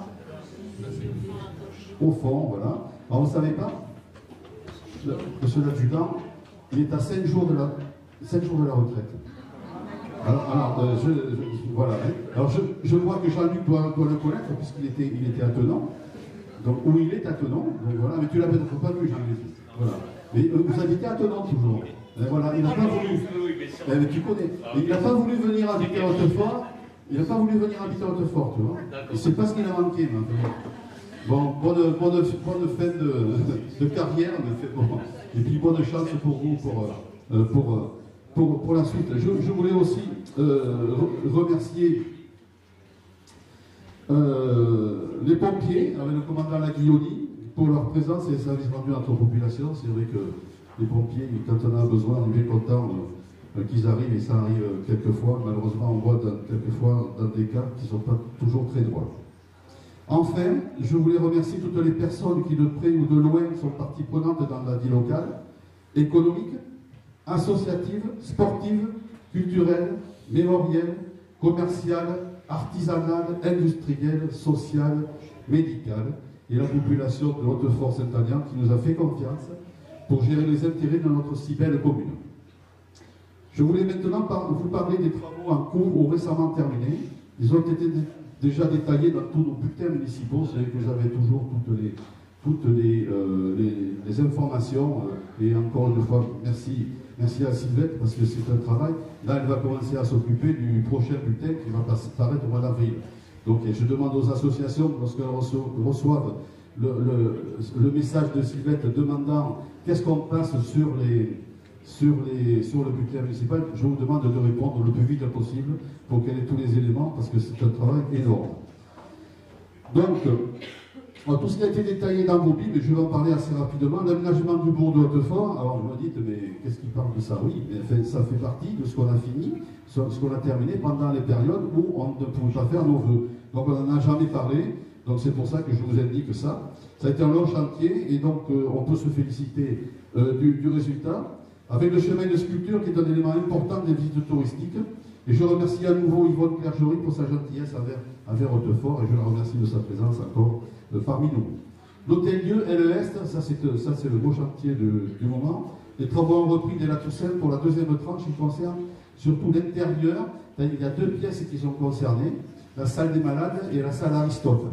Au fond, voilà. Alors, vous ne savez pas, monsieur l'adjudant, il est à cinq jours de la, cinq jours de la retraite. Alors, alors euh, je, je, voilà. Hein. Alors, je, je vois que Jean-Luc doit, doit le connaître, puisqu'il était, il était attenant. Donc, où il est attenant. Donc, voilà. Mais tu l'as peut-être pas vu, Jean-Luc. Voilà. Mais euh, vous habitez attenant toujours. Et voilà. Il n'a pas voulu. Eh, mais tu connais. Il n'a pas voulu venir habiter à Hautefort. Il n'a pas voulu venir habiter à Hautefort, tu vois. Et c'est pas ce qu'il a manqué, maintenant. Bon, bonne, bonne, bonne fin de, de carrière, mais bon. Et puis bonne chance pour vous, pour, euh, pour, pour, pour la suite. Je, je voulais aussi euh, remercier euh, les pompiers, avec le commandant Laguilloni, pour leur présence et les services rendus à notre population. C'est vrai que les pompiers, quand on a besoin, on est bien content euh, qu'ils arrivent, et ça arrive quelquefois. Malheureusement, on voit dans, quelquefois dans des cas qui ne sont pas toujours très droits. Enfin, je voulais remercier toutes les personnes qui, de près ou de loin, sont partie prenante dans la vie locale, économique, associative, sportive, culturelle, mémorielle, commerciale, artisanale, industrielle, sociale, médicale, et la population de Hautefort-Saint-Agnand qui nous a fait confiance pour gérer les intérêts de notre si belle commune. Je voulais maintenant par vous parler des travaux en cours ou récemment terminés. Ils ont été déjà détaillés dans tous nos bulletins municipaux, c'est que vous avez toujours toutes les, toutes les, euh, les, les informations. Euh, et encore une fois, merci, merci à Sylvette, parce que c'est un travail. Là, elle va commencer à s'occuper du prochain bulletin qui va paraître au mois d'avril. Donc, je demande aux associations, lorsqu'elles reçoivent le, le, le message de Sylvette demandant qu'est-ce qu'on passe sur les... Sur, les, sur le bulletin municipal, je vous demande de répondre le plus vite possible pour qu'elle ait tous les éléments, parce que c'est un travail énorme. Donc, Alors, tout ce qui a été détaillé dans vos bibles, je vais en parler assez rapidement. L'aménagement du bourg de Hautefort, alors vous me dites, mais qu'est-ce qu'il parle de ça? Oui, mais fait, ça fait partie de ce qu'on a fini, ce qu'on a terminé pendant les périodes où on ne pouvait pas faire nos vœux. Donc on n'en a jamais parlé, donc c'est pour ça que je vous indique ça. Ça a été un long chantier, et donc euh, on peut se féliciter euh, du, du résultat, avec le chemin de sculpture qui est un élément important des visites touristiques. Et je remercie à nouveau Yvonne Clergerie pour sa gentillesse envers, envers Hautefort, et je la remercie de sa présence encore euh, parmi nous. L'hôtel-lieu L E S, ça c'est le beau chantier de, du moment. Les travaux ont repris dès la Toussaint pour la deuxième tranche qui concerne surtout l'intérieur. Il y a deux pièces qui sont concernées, la salle des malades et la salle Aristote.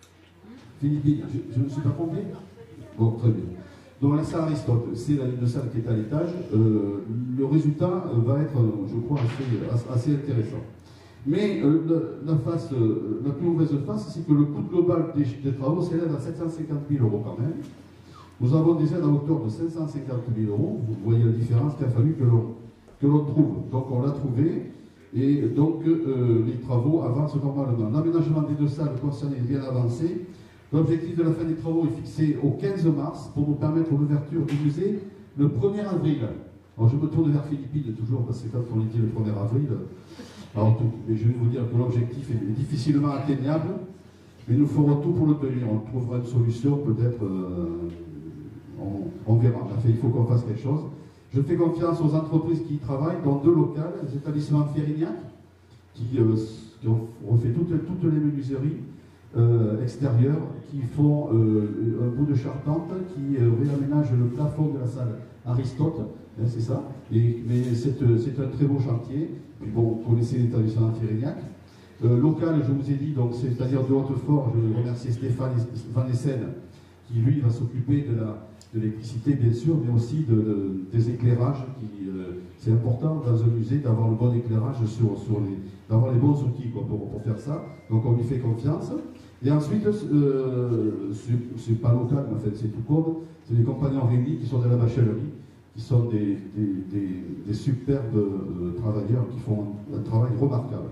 Philippe, je ne me suis pas trompé? Bon, très bien. Donc la salle Aristote, c'est une salle qui est à l'étage. Euh, le résultat va être, je crois, assez, assez intéressant. Mais euh, la, face, euh, la plus mauvaise face, c'est que le coût global des, des travaux s'élève à sept cent cinquante mille euros quand même. Nous avons des aides à hauteur de cinq cent cinquante mille euros. Vous voyez la différence qu'il a fallu que l'on que l'on trouve. Donc on l'a trouvé. Et donc euh, les travaux avancent normalement. L'aménagement des deux salles concernées est bien avancé. L'objectif de la fin des travaux est fixé au quinze mars pour nous permettre l'ouverture du musée le premier avril. Alors je me tourne vers Philippine toujours parce que quand on dit le premier avril, alors tout, mais je vais vous dire que l'objectif est difficilement atteignable, mais nous ferons tout pour le tenir. On trouvera une solution peut-être, euh, on, on verra. Enfin, il faut qu'on fasse quelque chose. Je fais confiance aux entreprises qui y travaillent, dont deux locales, les établissements Férignac, qui, euh, qui ont refait toutes, toutes les menuiseries euh, extérieures, qui font euh, un bout de charpente, qui euh, réaménagent le plafond de la salle Aristote, hein, c'est ça. Et, mais c'est un très beau chantier. Puis bon, vous connaissez l'établissement Férignac. Euh, local, je vous ai dit, donc c'est-à-dire de Hautefort, je remercie Stéphane Van Essen, qui lui va s'occuper de la de l'électricité bien sûr, mais aussi de, de, des éclairages. Euh, c'est important dans un musée d'avoir le bon éclairage, sur, sur les, d'avoir les bons outils quoi, pour, pour faire ça. Donc on lui fait confiance. Et ensuite, euh, c'est pas local, mais en fait c'est tout comme, c'est les compagnons réunis qui sont de la bachelerie, qui sont des, des, des, des superbes euh, travailleurs qui font un, un travail remarquable.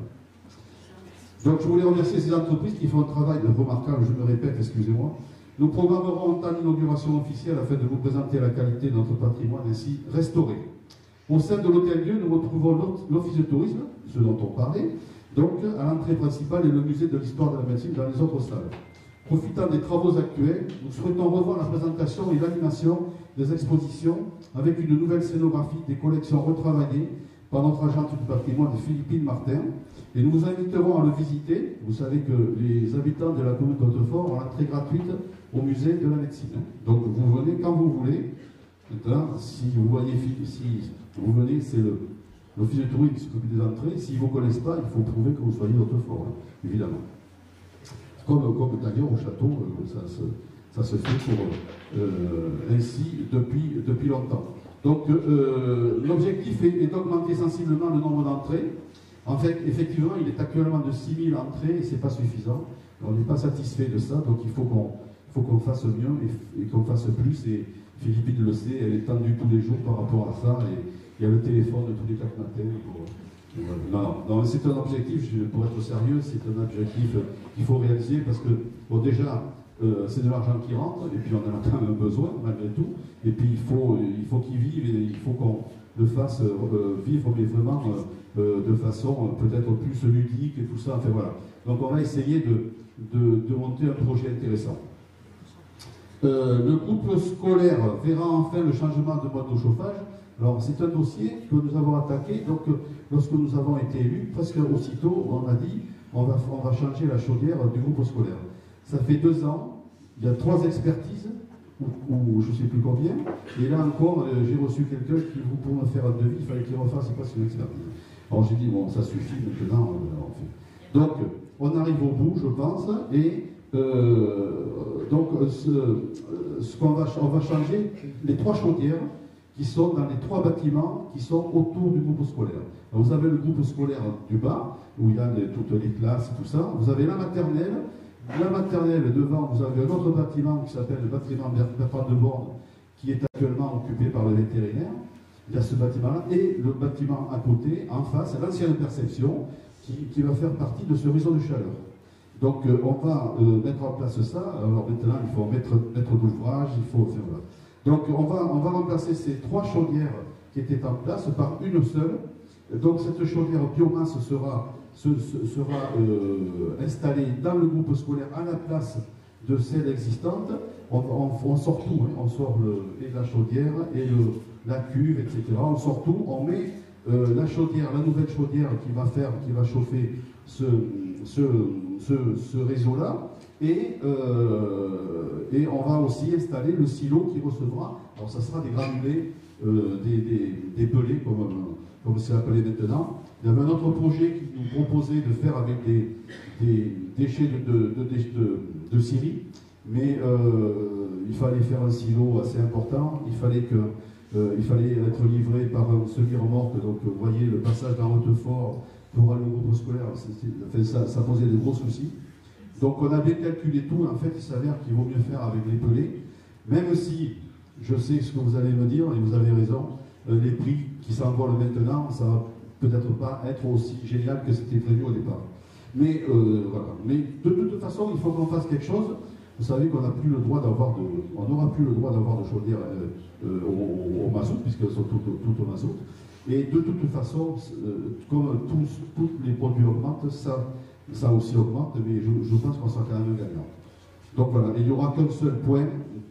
Donc je voulais remercier ces entreprises qui font un travail remarquable, je me répète, excusez-moi. Nous programmerons un temps d'inauguration officielle afin de vous présenter la qualité de notre patrimoine ainsi restauré. Au sein de l'hôtel-lieu, nous retrouvons l'office de tourisme, ce dont on parlait, donc à l'entrée principale et le musée de l'histoire de la médecine dans les autres salles. Profitant des travaux actuels, nous souhaitons revoir la présentation et l'animation des expositions avec une nouvelle scénographie des collections retravaillées par notre agente du patrimoine Philippine Martin. Et nous vous inviterons à le visiter. Vous savez que les habitants de la commune d'Hautefort ont l'entrée gratuite au musée de la médecine. Donc vous venez quand vous voulez. Maintenant, si vous voyez, si vous venez, c'est l'office de tourisme qui s'occupe des entrées. S'ils ne vous connaissent pas, il faut prouver que vous soyez d'Hautefort, hein, évidemment. Comme, comme d'ailleurs au château, euh, ça, se, ça se fait pour, euh, ainsi depuis, depuis longtemps. Donc euh, l'objectif est, est d'augmenter sensiblement le nombre d'entrées. En fait, effectivement, il est actuellement de six mille entrées et ce n'est pas suffisant. On n'est pas satisfait de ça, donc il faut qu'on faut qu'on fasse mieux et, et qu'on fasse plus. Et Philippine le sait, elle est tendue tous les jours par rapport à ça. Et il y a le téléphone de tous les quatre matins. Pour, voilà. Non, non c'est un objectif, je, pour être sérieux, c'est un objectif qu'il faut réaliser parce que, bon, déjà, euh, c'est de l'argent qui rentre et puis on en a quand même besoin malgré tout. Et puis il faut il faut qu'il vive et il faut qu'on le fasse euh, vivre, mais vraiment. Euh, Euh, de façon euh, peut-être plus ludique et tout ça. Enfin voilà. Donc on va essayer de, de, de monter un projet intéressant. Euh, le groupe scolaire verra enfin le changement de mode de chauffage. Alors c'est un dossier que nous avons attaqué. Donc lorsque nous avons été élus, presque aussitôt on a dit on va, on va changer la chaudière du groupe scolaire. Ça fait deux ans, il y a trois expertises. Ou, ou je ne sais plus combien, et là encore, euh, j'ai reçu quelqu'un qui, vous, pour me faire un devis, il fallait qu'il refasse presque une expertise. Alors j'ai dit, bon, ça suffit maintenant, euh, on fait. Donc, on arrive au bout, je pense, et euh, donc, ce, ce qu'on va, on va changer les trois chaudières qui sont dans les trois bâtiments qui sont autour du groupe scolaire. Alors, vous avez le groupe scolaire du bas, où il y a les, toutes les classes, tout ça. Vous avez la maternelle. La maternelle, devant, vous avez un autre bâtiment qui s'appelle le bâtiment Bertrand de Borne, qui est actuellement occupé par le vétérinaire. Il y a ce bâtiment-là, et le bâtiment à côté, en face, l'ancienne perception, qui, qui va faire partie de ce réseau de chaleur. Donc euh, on va euh, mettre en place ça. Alors maintenant, il faut mettre, mettre d'ouvrage, il faut faire... Voilà. Donc on va, on va remplacer ces trois chaudières qui étaient en place par une seule. Donc cette chaudière biomasse sera, se, se, sera euh, installée dans le groupe scolaire à la place de celle existante. On, on, on sort tout, hein. On sort le, et la chaudière et le, la cuve, et cetera. On sort tout, on met euh, la chaudière, la nouvelle chaudière qui va faire, qui va chauffer ce, ce, ce, ce réseau-là. Et, euh, et on va aussi installer le silo qui recevra, alors ça sera des granulés, euh, des, des, des pelés, comme, comme c'est appelé maintenant. Il y avait un autre projet qui nous proposait de faire avec des, des déchets de, de, de, de, de scierie, mais euh, il fallait faire un silo assez important, il fallait, que, euh, il fallait être livré par un semi-remorque, donc vous voyez le passage d'un Hautefort pour aller au groupe scolaire, enfin, ça, ça posait de gros soucis. Donc on a bien calculé tout, en fait il s'avère qu'il vaut mieux faire avec les pelés, même si je sais ce que vous allez me dire, et vous avez raison, euh, les prix qui s'envolent maintenant, ça va peut-être pas être aussi génial que c'était prévu au départ. Mais euh, voilà. Mais de, de toute façon, il faut qu'on fasse quelque chose. Vous savez qu'on n'a plus le droit d'avoir de, on n'aura plus le droit d'avoir de chaudière euh, euh, au, au mazout, puisqu'elles sont toutes, toutes au mazout. Et de toute façon, euh, comme tous, tous les produits augmentent, ça, ça aussi augmente, mais je, je pense qu'on sera quand même gagnant. Donc voilà, il n'y aura qu'un seul point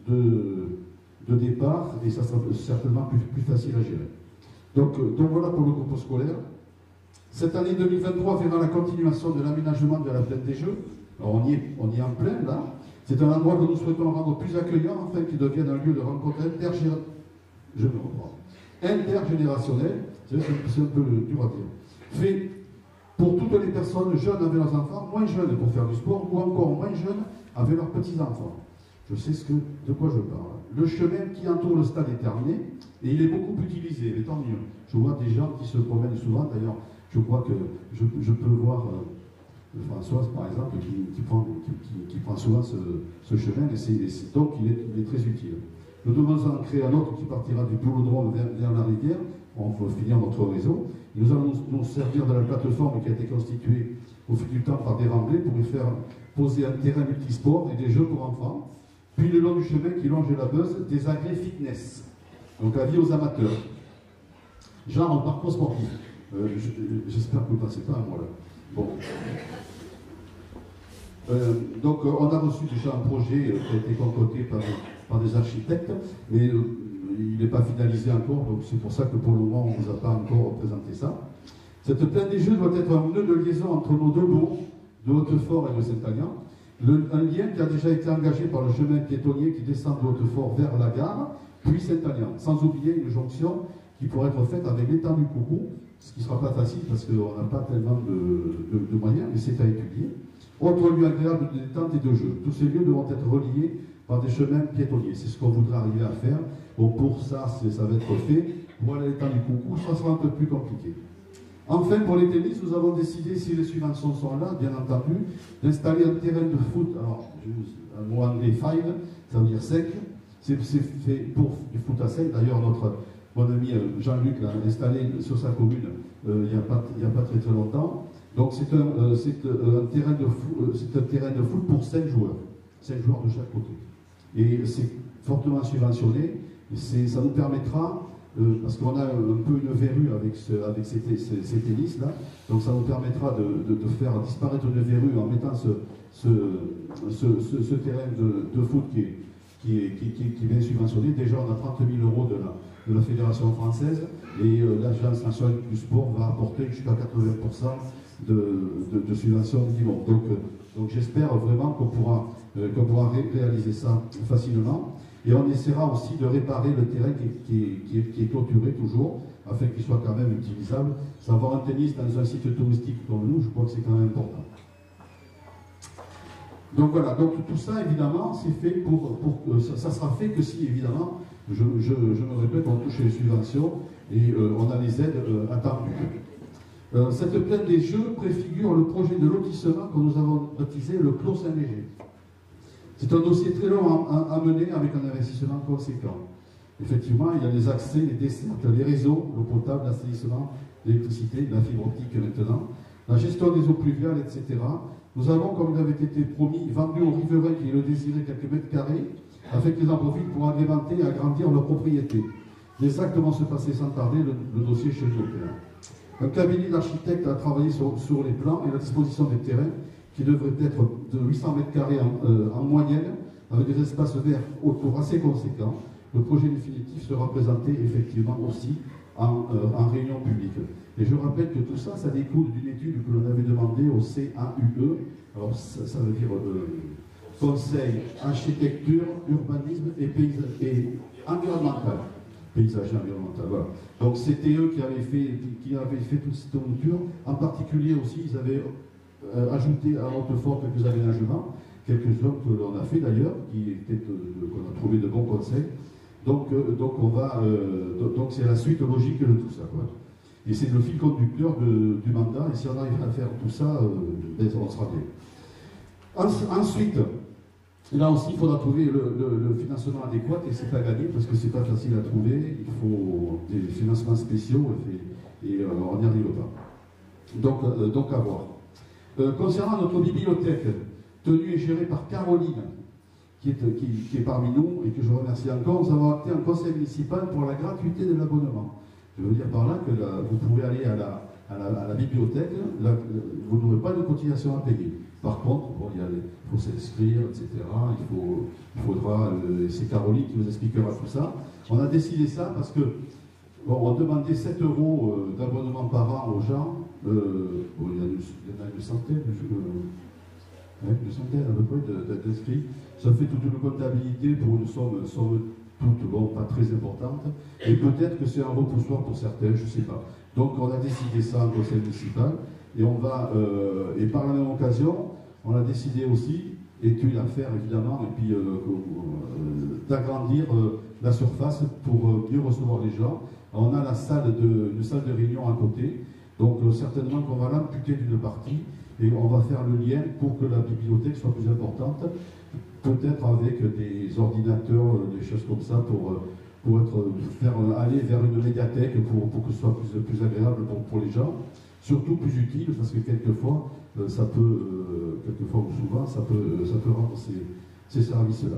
de, de départ, et ça sera certainement plus, plus facile à gérer. Donc, donc voilà pour le groupe scolaire. Cette année deux mille vingt-trois verra la continuation de l'aménagement de la plaine des Jeux. Alors on y est, on y est en plein là. C'est un endroit que nous souhaitons rendre plus accueillant, afin qu'il devienne un lieu de rencontre intergénérationnelle. Je me reprends. Intergénérationnel, c'est un peu dur à dire. Fait pour toutes les personnes jeunes avec leurs enfants, moins jeunes pour faire du sport, ou encore moins jeunes avec leurs petits-enfants. Je sais ce que, de quoi je parle. Le chemin qui entoure le stade est terminé, et il est beaucoup utilisé, mais tant mieux. Je vois des gens qui se promènent souvent, d'ailleurs, je crois que je, je peux voir euh, Françoise, par exemple, qui, qui, prend, qui, qui, qui prend souvent ce, ce chemin, et, c'est, et c'est, donc il est, il est très utile. Nous devons en créer un autre qui partira du Boulodrome vers, vers la rivière, on va finir notre réseau. Et nous allons nous servir de la plateforme qui a été constituée au fil du temps par des remblais pour y faire poser un terrain multisport et des jeux pour enfants. Puis le long du chemin qui longe la Beuse, des agrès fitness, donc avis aux amateurs. Genre un parcours sportif. Euh, J'espère que vous ne passez pas à moi là. Bon. Euh, donc euh, on a reçu déjà un projet euh, qui a été concocté par, par des architectes, mais euh, il n'est pas finalisé encore, donc c'est pour ça que pour le moment on ne vous a pas encore présenté ça. Cette plaine des Jeux doit être un nœud de liaison entre nos deux bourgs, de Hautefort et de Saint-Agnan. Le, un lien qui a déjà été engagé par le chemin piétonnier qui descend de Hautefort vers la gare, puis Saint-Agnan, sans oublier une jonction qui pourrait être faite avec l'étang du Coucou, ce qui ne sera pas facile parce qu'on n'a pas tellement de, de, de moyens, mais c'est à étudier. Autre lieu agréable de détente et de jeu. Tous ces lieux devront être reliés par des chemins piétonniers. C'est ce qu'on voudrait arriver à faire. Bon, pour ça, ça va être fait. Pour aller à l'étang du Coucou, ça sera un peu plus compliqué. Enfin, pour les tennis, nous avons décidé, si les subventions sont là, bien entendu, d'installer un terrain de foot. Alors, un mot anglais five, ça veut dire sec. C'est fait pour du foot à sec. D'ailleurs, notre mon ami Jean-Luc l'a installé sur sa commune euh, il n'y a, a pas très très longtemps. Donc c'est un, euh, un, terrain de foot, euh, un terrain de foot pour cinq joueurs. cinq joueurs de chaque côté. Et c'est fortement subventionné. Et ça nous permettra, euh, parce qu'on a un peu une verrue avec, ce, avec ces, ces, ces tennis-là, donc ça nous permettra de, de, de faire disparaître une verrue en mettant ce, ce, ce, ce, ce terrain de, de foot qui est, qui, est, qui, qui, qui vient subventionner. Déjà on a trente mille euros de la, de la Fédération française et euh, l'Agence nationale du sport va apporter jusqu'à quatre-vingts pour cent de, de, de subventions minimum. Donc, euh, donc j'espère vraiment qu'on pourra, euh, qu'on pourra ré réaliser ça facilement. Et on essaiera aussi de réparer le terrain qui, qui, qui, est, qui est clôturé toujours, afin qu'il soit quand même utilisable. Savoir un tennis dans un site touristique comme nous, je crois que c'est quand même important. Donc voilà, donc tout ça évidemment c'est fait pour, pour ça, ça sera fait que si évidemment, je, je, je me répète, on touche les subventions et euh, on a les aides euh, attendues. Euh, cette plaine des Jeux préfigure le projet de lotissement que nous avons baptisé le Clos Saint-Léger. C'est un dossier très long à, à mener avec un investissement conséquent. Effectivement, il y a les accès, les dessertes, les réseaux, l'eau potable, l'assainissement, l'électricité, la fibre optique maintenant, la gestion des eaux pluviales, et cetera. Nous avons, comme il avait été promis, vendu aux riverains qui le désiraient quelques mètres carrés, afin qu'ils en profitent pour agrémenter et agrandir leur propriété. Les actes vont se passer sans tarder, le, le dossier chez le notaire. Un cabinet d'architectes a travaillé sur, sur les plans et la disposition des terrains, qui devraient être de huit cents mètres carrés en, euh, en moyenne, avec des espaces verts autour assez conséquents. Le projet définitif sera présenté effectivement aussi en, euh, en réunion publique. Et je rappelle que tout ça, ça découle d'une étude que l'on avait demandée au C A U E. Alors ça, ça veut dire euh, Conseil Architecture, Urbanisme et, et Environnemental. Paysager environnemental, voilà. Donc c'était eux qui avaient fait, qui avaient fait toute cette tournure. En particulier aussi, ils avaient euh, ajouté à Hautefort quelques aménagements, quelques-uns que l'on a fait d'ailleurs, qui étaient euh, qu'on a trouvé de bons conseils. Donc, euh, donc on va, euh, donc c'est la suite logique de tout ça, quoi. Et c'est le fil conducteur de, du mandat. Et si on arrive à faire tout ça, euh, on sera bien. En, ensuite. Là aussi, il faudra trouver le, le, le financement adéquat et c'est pas gagné parce que c'est pas facile à trouver. Il faut des financements spéciaux et, et euh, on n'y arrive pas. Donc, euh, donc à voir. Euh, concernant notre bibliothèque, tenue et gérée par Caroline, qui est, qui, qui est parmi nous et que je remercie encore, nous avons acté un conseil municipal pour la gratuité de l'abonnement. Je veux dire par là que la, vous pouvez aller à la, à la, à la bibliothèque, la, vous n'aurez pas de cotisation à payer. Par contre, bon, il, y a les, il faut s'inscrire, et cetera. Il, faut, il faudra, euh, c'est Caroline qui vous expliquera tout ça. On a décidé ça parce que bon, on demandait sept euros euh, d'abonnement par an aux gens. Euh, bon, il, y a une, il y en a une centaine, euh, ouais, une centaine à peu près d'inscrits. Ça fait toute une comptabilité pour une somme, somme toute, bon, pas très importante. Et peut-être que c'est un repoussoir pour certains, je ne sais pas. Donc on a décidé ça en conseil municipal. Et on va, euh, et par la même occasion, on a décidé aussi, étude à faire évidemment, et puis euh, euh, d'agrandir euh, la surface pour euh, mieux recevoir les gens. On a la salle de, une salle de réunion à côté, donc euh, certainement qu'on va l'amputer d'une partie, et on va faire le lien pour que la bibliothèque soit plus importante, peut-être avec des ordinateurs, euh, des choses comme ça, pour, euh, pour être, faire euh, aller vers une médiathèque, pour, pour que ce soit plus, plus agréable pour, pour les gens. Surtout plus utile, parce que quelquefois, euh, ça peut, euh, quelquefois ou souvent, ça peut, ça peut rendre ces, ces services-là.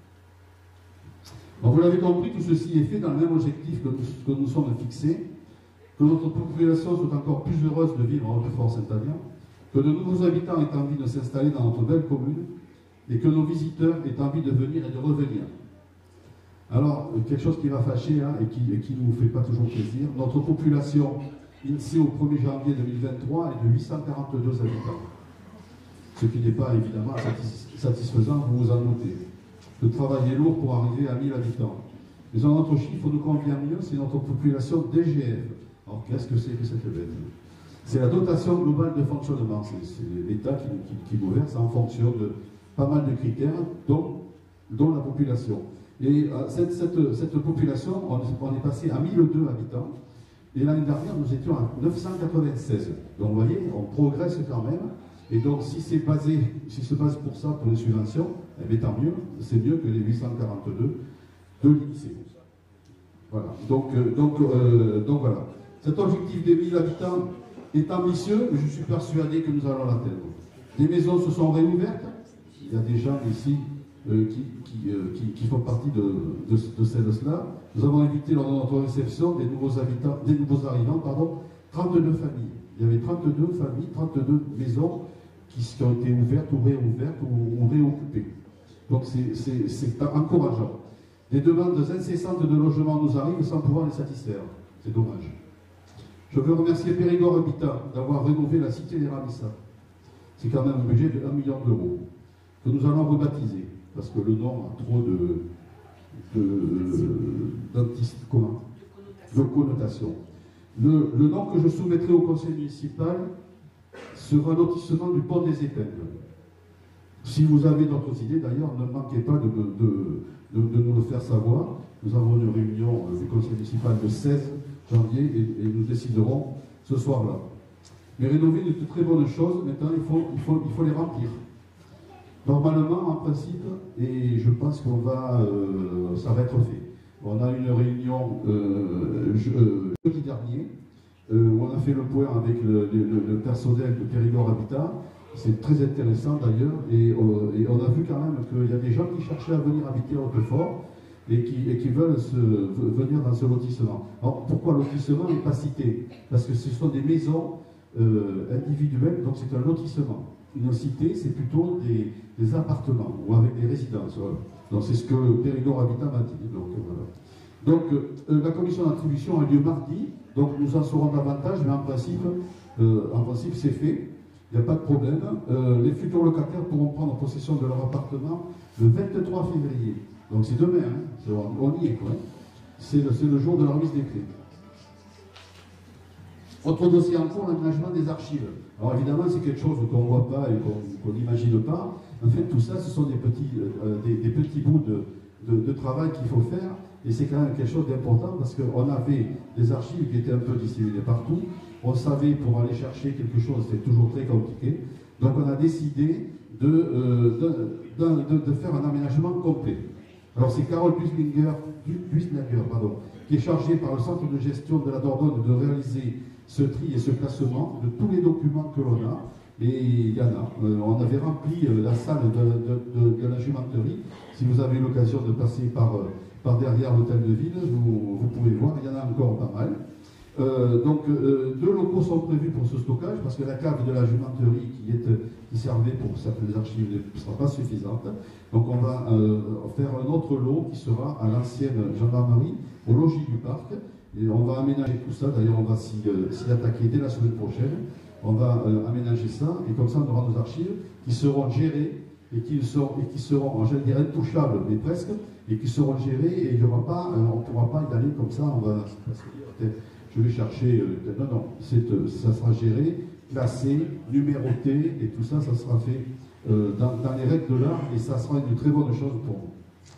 Donc vous l'avez compris, tout ceci est fait dans le même objectif que nous, que nous sommes fixés, que notre population soit encore plus heureuse de vivre en Hautefort-Saint-Aignan, que de nouveaux habitants aient envie de s'installer dans notre belle commune, et que nos visiteurs aient envie de venir et de revenir. Alors, quelque chose qui va fâcher hein, et qui ne nous fait pas toujours plaisir, notre population ici au premier janvier deux mille vingt-trois est de huit cent quarante-deux habitants. Ce qui n'est pas évidemment satisfaisant, vous vous en doutez. Le travail est lourd pour arriver à mille habitants. Mais un autre chiffre nous convient mieux, c'est notre population D G F. Alors qu'est-ce que c'est que cette bête? C'est la dotation globale de fonctionnement. C'est l'État qui, qui, qui nous verse en fonction de pas mal de critères, dont, dont la population. Et euh, cette, cette, cette population, on, on est passé à mille deux habitants. Et l'année dernière, nous étions à neuf cent quatre-vingt-seize. Donc vous voyez, on progresse quand même. Et donc si c'est basé, si se base pour ça, pour les subventions, eh bien tant mieux, c'est mieux que les huit cent quarante-deux de l'I N S E E. Voilà. Donc, euh, donc, euh, donc voilà. Cet objectif des mille habitants est ambitieux, mais je suis persuadé que nous allons l'atteindre. Des maisons se sont réouvertes. Il y a des gens ici euh, qui, qui, euh, qui, qui font partie de, de, de celles-là. Nous avons invité lors de notre réception des nouveaux habitants, des nouveaux arrivants, pardon, trente-deux familles. Il y avait trente-deux familles, trente-deux maisons qui, qui ont été ouvertes ou réouvertes ou, ou réoccupées. Donc c'est encourageant. Des demandes incessantes de logement nous arrivent sans pouvoir les satisfaire. C'est dommage. Je veux remercier Périgord Habitat d'avoir rénové la cité des Ramissas. C'est quand même un budget de un million d'euros que nous allons rebaptiser parce que le nom a trop de de, comment de connotation. Le, le nom que je soumettrai au conseil municipal sera lotissement du pont des Épingles. Si vous avez d'autres idées, d'ailleurs, ne manquez pas de, de, de, de nous le faire savoir. Nous avons une réunion du conseil municipal le seize janvier et, et nous déciderons ce soir-là. Mais rénover est une très bonne chose. Maintenant, il faut, il faut, il faut les remplir. Normalement, en principe, et je pense qu'on va, euh, ça va être fait. On a une réunion euh, je, euh, jeudi dernier, euh, où on a fait le point avec le, le, le personnel de Périgord Habitat, C'est très intéressant d'ailleurs, et, euh, et on a vu quand même qu'il y a des gens qui cherchaient à venir habiter à Hautefort et qui, et qui veulent se, venir dans ce lotissement. Alors pourquoi lotissement n'est pas cité? Parce que ce sont des maisons euh, individuelles, donc c'est un lotissement. Une cité, c'est plutôt des, des appartements ou avec des résidences. Voilà. Donc c'est ce que le Périgord Habitat m'a dit. Donc, voilà. Donc euh, la commission d'attribution a lieu mardi, donc nous en saurons davantage, mais en principe, euh, en principe c'est fait. Il n'y a pas de problème. Euh, les futurs locataires pourront prendre possession de leur appartement le vingt-trois février. Donc c'est demain, hein. On y est quoi. C'est le, le jour de la remise des clés. Autre dossier en cours, l'aménagement des archives. Alors évidemment, c'est quelque chose qu'on ne voit pas et qu'on n'imagine pas. En fait, tout ça, ce sont des petits, euh, des, des petits bouts de, de, de travail qu'il faut faire. Et c'est quand même quelque chose d'important parce qu'on avait des archives qui étaient un peu disséminées partout. On savait pour aller chercher quelque chose, c'était toujours très compliqué. Donc on a décidé de, euh, de, de, de, de faire un aménagement complet. Alors c'est Carole Buislinger, Buislinger pardon, qui est chargée par le centre de gestion de la Dordogne de réaliser ce tri et ce classement de tous les documents que l'on a. Et il y en a. Euh, on avait rempli euh, la salle de, de, de, de la jumenterie. Si vous avez l'occasion de passer par, euh, par derrière l'hôtel de ville, vous, vous pouvez voir, il y en a encore pas mal. Euh, donc euh, deux locaux sont prévus pour ce stockage parce que la cave de la jumenterie qui, est, qui servait pour certaines archives ne sera pas suffisante. Donc on va euh, faire un autre lot qui sera à l'ancienne gendarmerie, au logis du parc. Et on va aménager tout ça, d'ailleurs on va s'y euh, attaquer dès la semaine prochaine. On va euh, aménager ça et comme ça on aura nos archives qui seront gérées et qui seront, et qui seront j'allais dire intouchables, mais presque, et qui seront gérées et il y aura pas, euh, on ne pourra pas y aller comme ça, on va je vais chercher, euh, non, non, euh, ça sera géré, classé, numéroté, et tout ça, ça sera fait euh, dans, dans les règles de l'art, et ça sera une très bonne chose pour nous.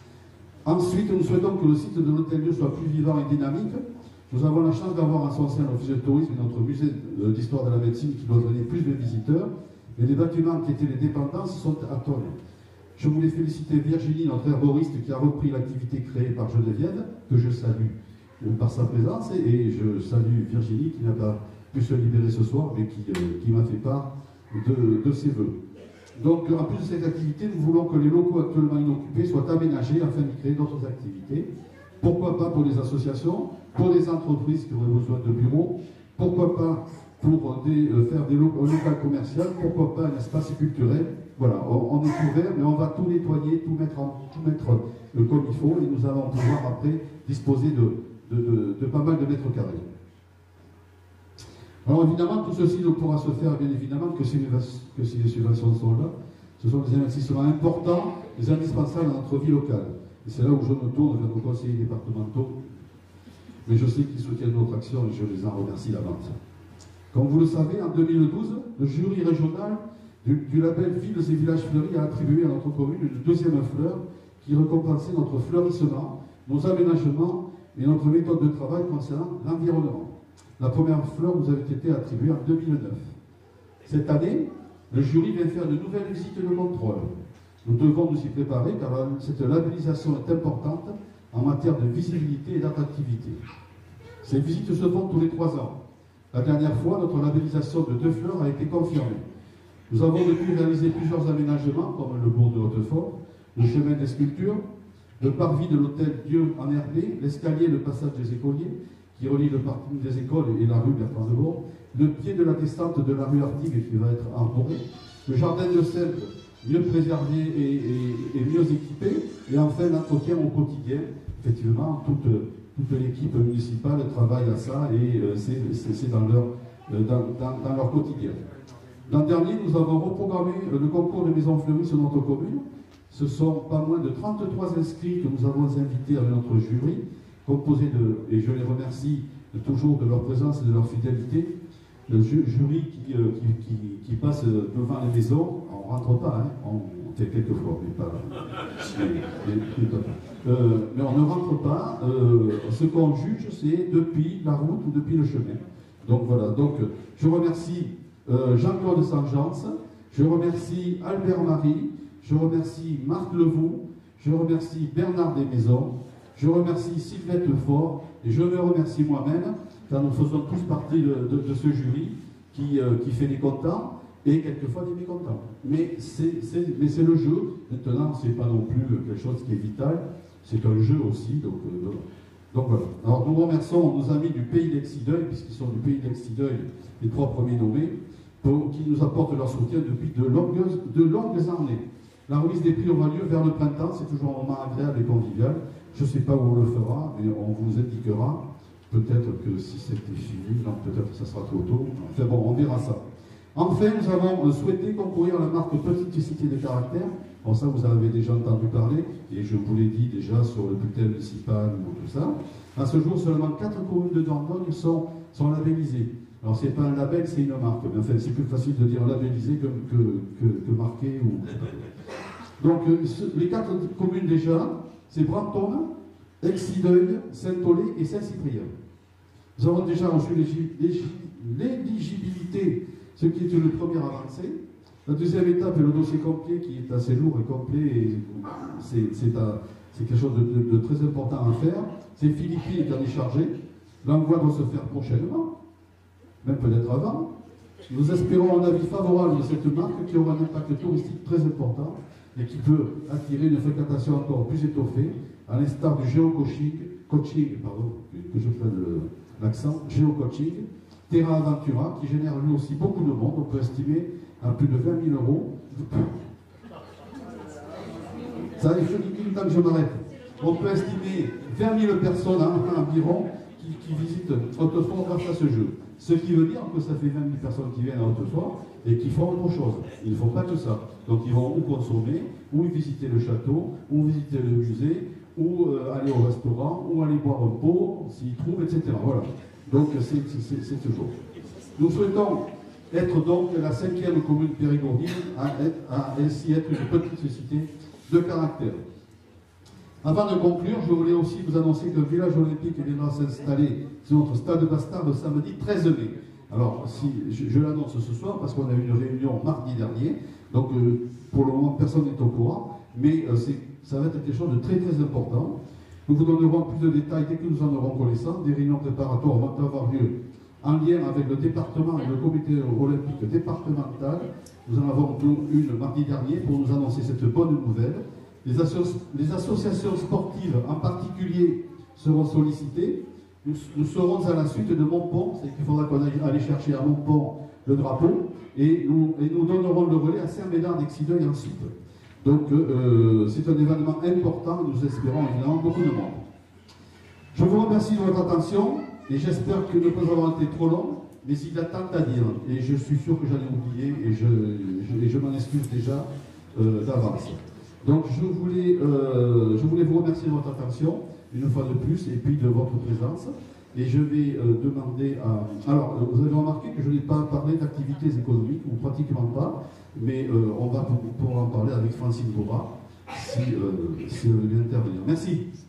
Ensuite, nous souhaitons que le site de l'Hôtel-Dieu soit plus vivant et dynamique. Nous avons la chance d'avoir en son sein l'Office de tourisme et notre musée d'histoire de la médecine qui doit donner plus de visiteurs, mais les bâtiments qui étaient les dépendances sont à tonnes. Je voulais féliciter Virginie, notre herboriste, qui a repris l'activité créée par Geneviève, que je salue par sa présence, et je salue Virginie qui n'a pas pu se libérer ce soir, mais qui, euh, qui m'a fait part de, de ses voeux. Donc, en plus de cette activité, nous voulons que les locaux actuellement inoccupés soient aménagés afin d'y créer d'autres activités. Pourquoi pas pour les associations, pour les entreprises qui auraient besoin de bureaux, pourquoi pas pour des, euh, faire des locaux, un local commercial, pourquoi pas un espace culturel. Voilà, on, on est ouvert, mais on va tout nettoyer, tout mettre, en, tout mettre euh, comme il faut, et nous allons pouvoir après disposer de De, de, de pas mal de mètres carrés. Alors évidemment, tout ceci ne pourra se faire bien évidemment que si, les, que si les subventions sont là. Ce sont des investissements importants, des indispensables à notre vie locale. Et c'est là où je me tourne vers nos conseillers départementaux. Mais je sais qu'ils soutiennent notre action et je les en remercie d'avance. Comme vous le savez, en deux mille douze, le jury régional du, du label Villes et Villages Fleuris a attribué à notre commune une deuxième fleur qui récompensait notre fleurissement, nos aménagements et notre méthode de travail concernant l'environnement. La première fleur nous avait été attribuée en deux mille neuf. Cette année, le jury vient faire de nouvelles visites de contrôle. Nous devons nous y préparer car cette labellisation est importante en matière de visibilité et d'attractivité. Ces visites se font tous les trois ans. La dernière fois, notre labellisation de deux fleurs a été confirmée. Nous avons depuis réalisé plusieurs aménagements comme le bourg de Hautefort, le chemin des sculptures, le parvis de l'hôtel Dieu en Herblay, l'escalier et le passage des écoliers, qui relie le parking des écoles et la rue Bertrand de Bourg, le pied de la descente de la rue Artigue qui va être arboré, le jardin de Sèvres, mieux préservé et, et, et mieux équipé, et enfin l'entretien au quotidien. Effectivement, toute, toute l'équipe municipale travaille à ça et euh, c'est dans leur, euh, dans, dans, dans leur quotidien. L'an dernier, nous avons reprogrammé le concours de maisons fleuries sur notre commune. Ce sont pas moins de trente-trois inscrits que nous avons invités avec notre jury, composé de, et je les remercie de, toujours de leur présence et de leur fidélité, le ju jury qui, euh, qui, qui, qui passe devant les maisons, on ne rentre pas, hein, on, on fait quelques fois, mais pas... mais, mais, euh, mais on ne rentre pas, euh, ce qu'on juge c'est depuis la route ou depuis le chemin. Donc voilà, donc je remercie euh, Jean-Claude Sangeance, je remercie Albert Marie, je remercie Marc Levoux, je remercie Bernard Desmaisons, je remercie Sylvette Fort et je me remercie moi-même car nous faisons tous partie de, de, de ce jury qui, euh, qui fait les contents et quelquefois des mécontents. Mais c'est le jeu. Maintenant, c'est pas non plus quelque chose qui est vital, c'est un jeu aussi. Donc, euh, donc voilà. Alors nous remercions nos amis du pays d'Exideuil, puisqu'ils sont du pays d'Exideuil, les trois premiers nommés, pour, qui nous apportent leur soutien depuis de longues, de longues années. La remise des prix aura lieu vers le printemps, c'est toujours un moment agréable et convivial. Je ne sais pas où on le fera, mais on vous indiquera. Peut-être que si c'était fini, non, peut-être que ça sera trop tôt. Enfin bon, on verra ça. Enfin, nous avons souhaité concourir à la marque Petite Cité de Caractère. Bon, ça, vous en avez déjà entendu parler, et je vous l'ai dit déjà sur le bulletin municipal ou tout ça. À ce jour, seulement quatre communes de Dordogne sont, sont labellisées. Alors, ce n'est pas un label, c'est une marque. Mais enfin, c'est plus facile de dire labellisé que, que, que, que marqué. Ou... Donc, les quatre communes déjà, c'est Brantôme, Exideuil, Saint-Olé et Saint-Cyprien. Nous avons déjà reçu l'éligibilité, ce qui est une première avancée. La deuxième étape est le dossier complet, qui est assez lourd et complet, et c'est quelque chose de, de, de très important à faire. C'est Philippine qui en est chargé. L'envoi doit se faire prochainement, même peut-être avant. Nous espérons un avis favorable de cette marque qui aura un impact touristique très important et qui peut attirer une fréquentation encore plus étoffée, à l'instar du géocoaching, coaching, pardon, que je fais l'accent, géocoaching, Terra Aventura, qui génère lui aussi beaucoup de monde. On peut estimer à plus de vingt mille euros. Ça, il faut une temps que je m'arrête. On peut estimer vingt mille personnes hein, environ qui, qui visitent Hautefort grâce à ce jeu. Ce qui veut dire que ça fait vingt mille personnes qui viennent à Hautefort et qui font autre chose. Ils ne font pas que ça. Donc ils vont ou consommer, ou visiter le château, ou visiter le musée, ou euh, aller au restaurant, ou aller boire un pot, s'ils trouvent, et cetera. Voilà. Donc c'est ce jour. Nous souhaitons être donc la cinquième commune périgourdine à, à ainsi être une petite cité de caractère. Avant de conclure, je voulais aussi vous annoncer que le village olympique viendra s'installer sur notre stade Bastard le samedi treize mai. Alors, si, je, je l'annonce ce soir parce qu'on a eu une réunion mardi dernier, donc euh, pour le moment personne n'est au courant, mais euh, ça va être quelque chose de très très important. Nous vous donnerons plus de détails dès que nous en aurons connaissance. Des réunions préparatoires vont avoir lieu en lien avec le département et le comité olympique départemental. Nous en avons une mardi dernier pour nous annoncer cette bonne nouvelle. Les, asso les associations sportives en particulier seront sollicitées. Nous, nous serons à la suite de Montpont, c'est qu'il faudra qu'on aille aller chercher à Montpont le drapeau, et nous, et nous donnerons le relais à Saint-Médard d'Exideuil ensuite. Donc euh, c'est un événement important, nous espérons évidemment beaucoup de monde. Je vous remercie de votre attention, et j'espère que nous ne pouvons avoir été trop long, mais il y a tant à dire, et je suis sûr que j'en ai oublié, et je, je, je m'en excuse déjà euh, d'avance. Donc je voulais, euh, je voulais vous remercier de votre attention, une fois de plus, et puis de votre présence. Et je vais euh, demander à... Alors, vous avez remarqué que je n'ai pas parlé d'activités économiques, ou pratiquement pas, mais euh, on va pouvoir en parler avec Francine Gora, si, euh, si elle veut bien intervenir. Merci.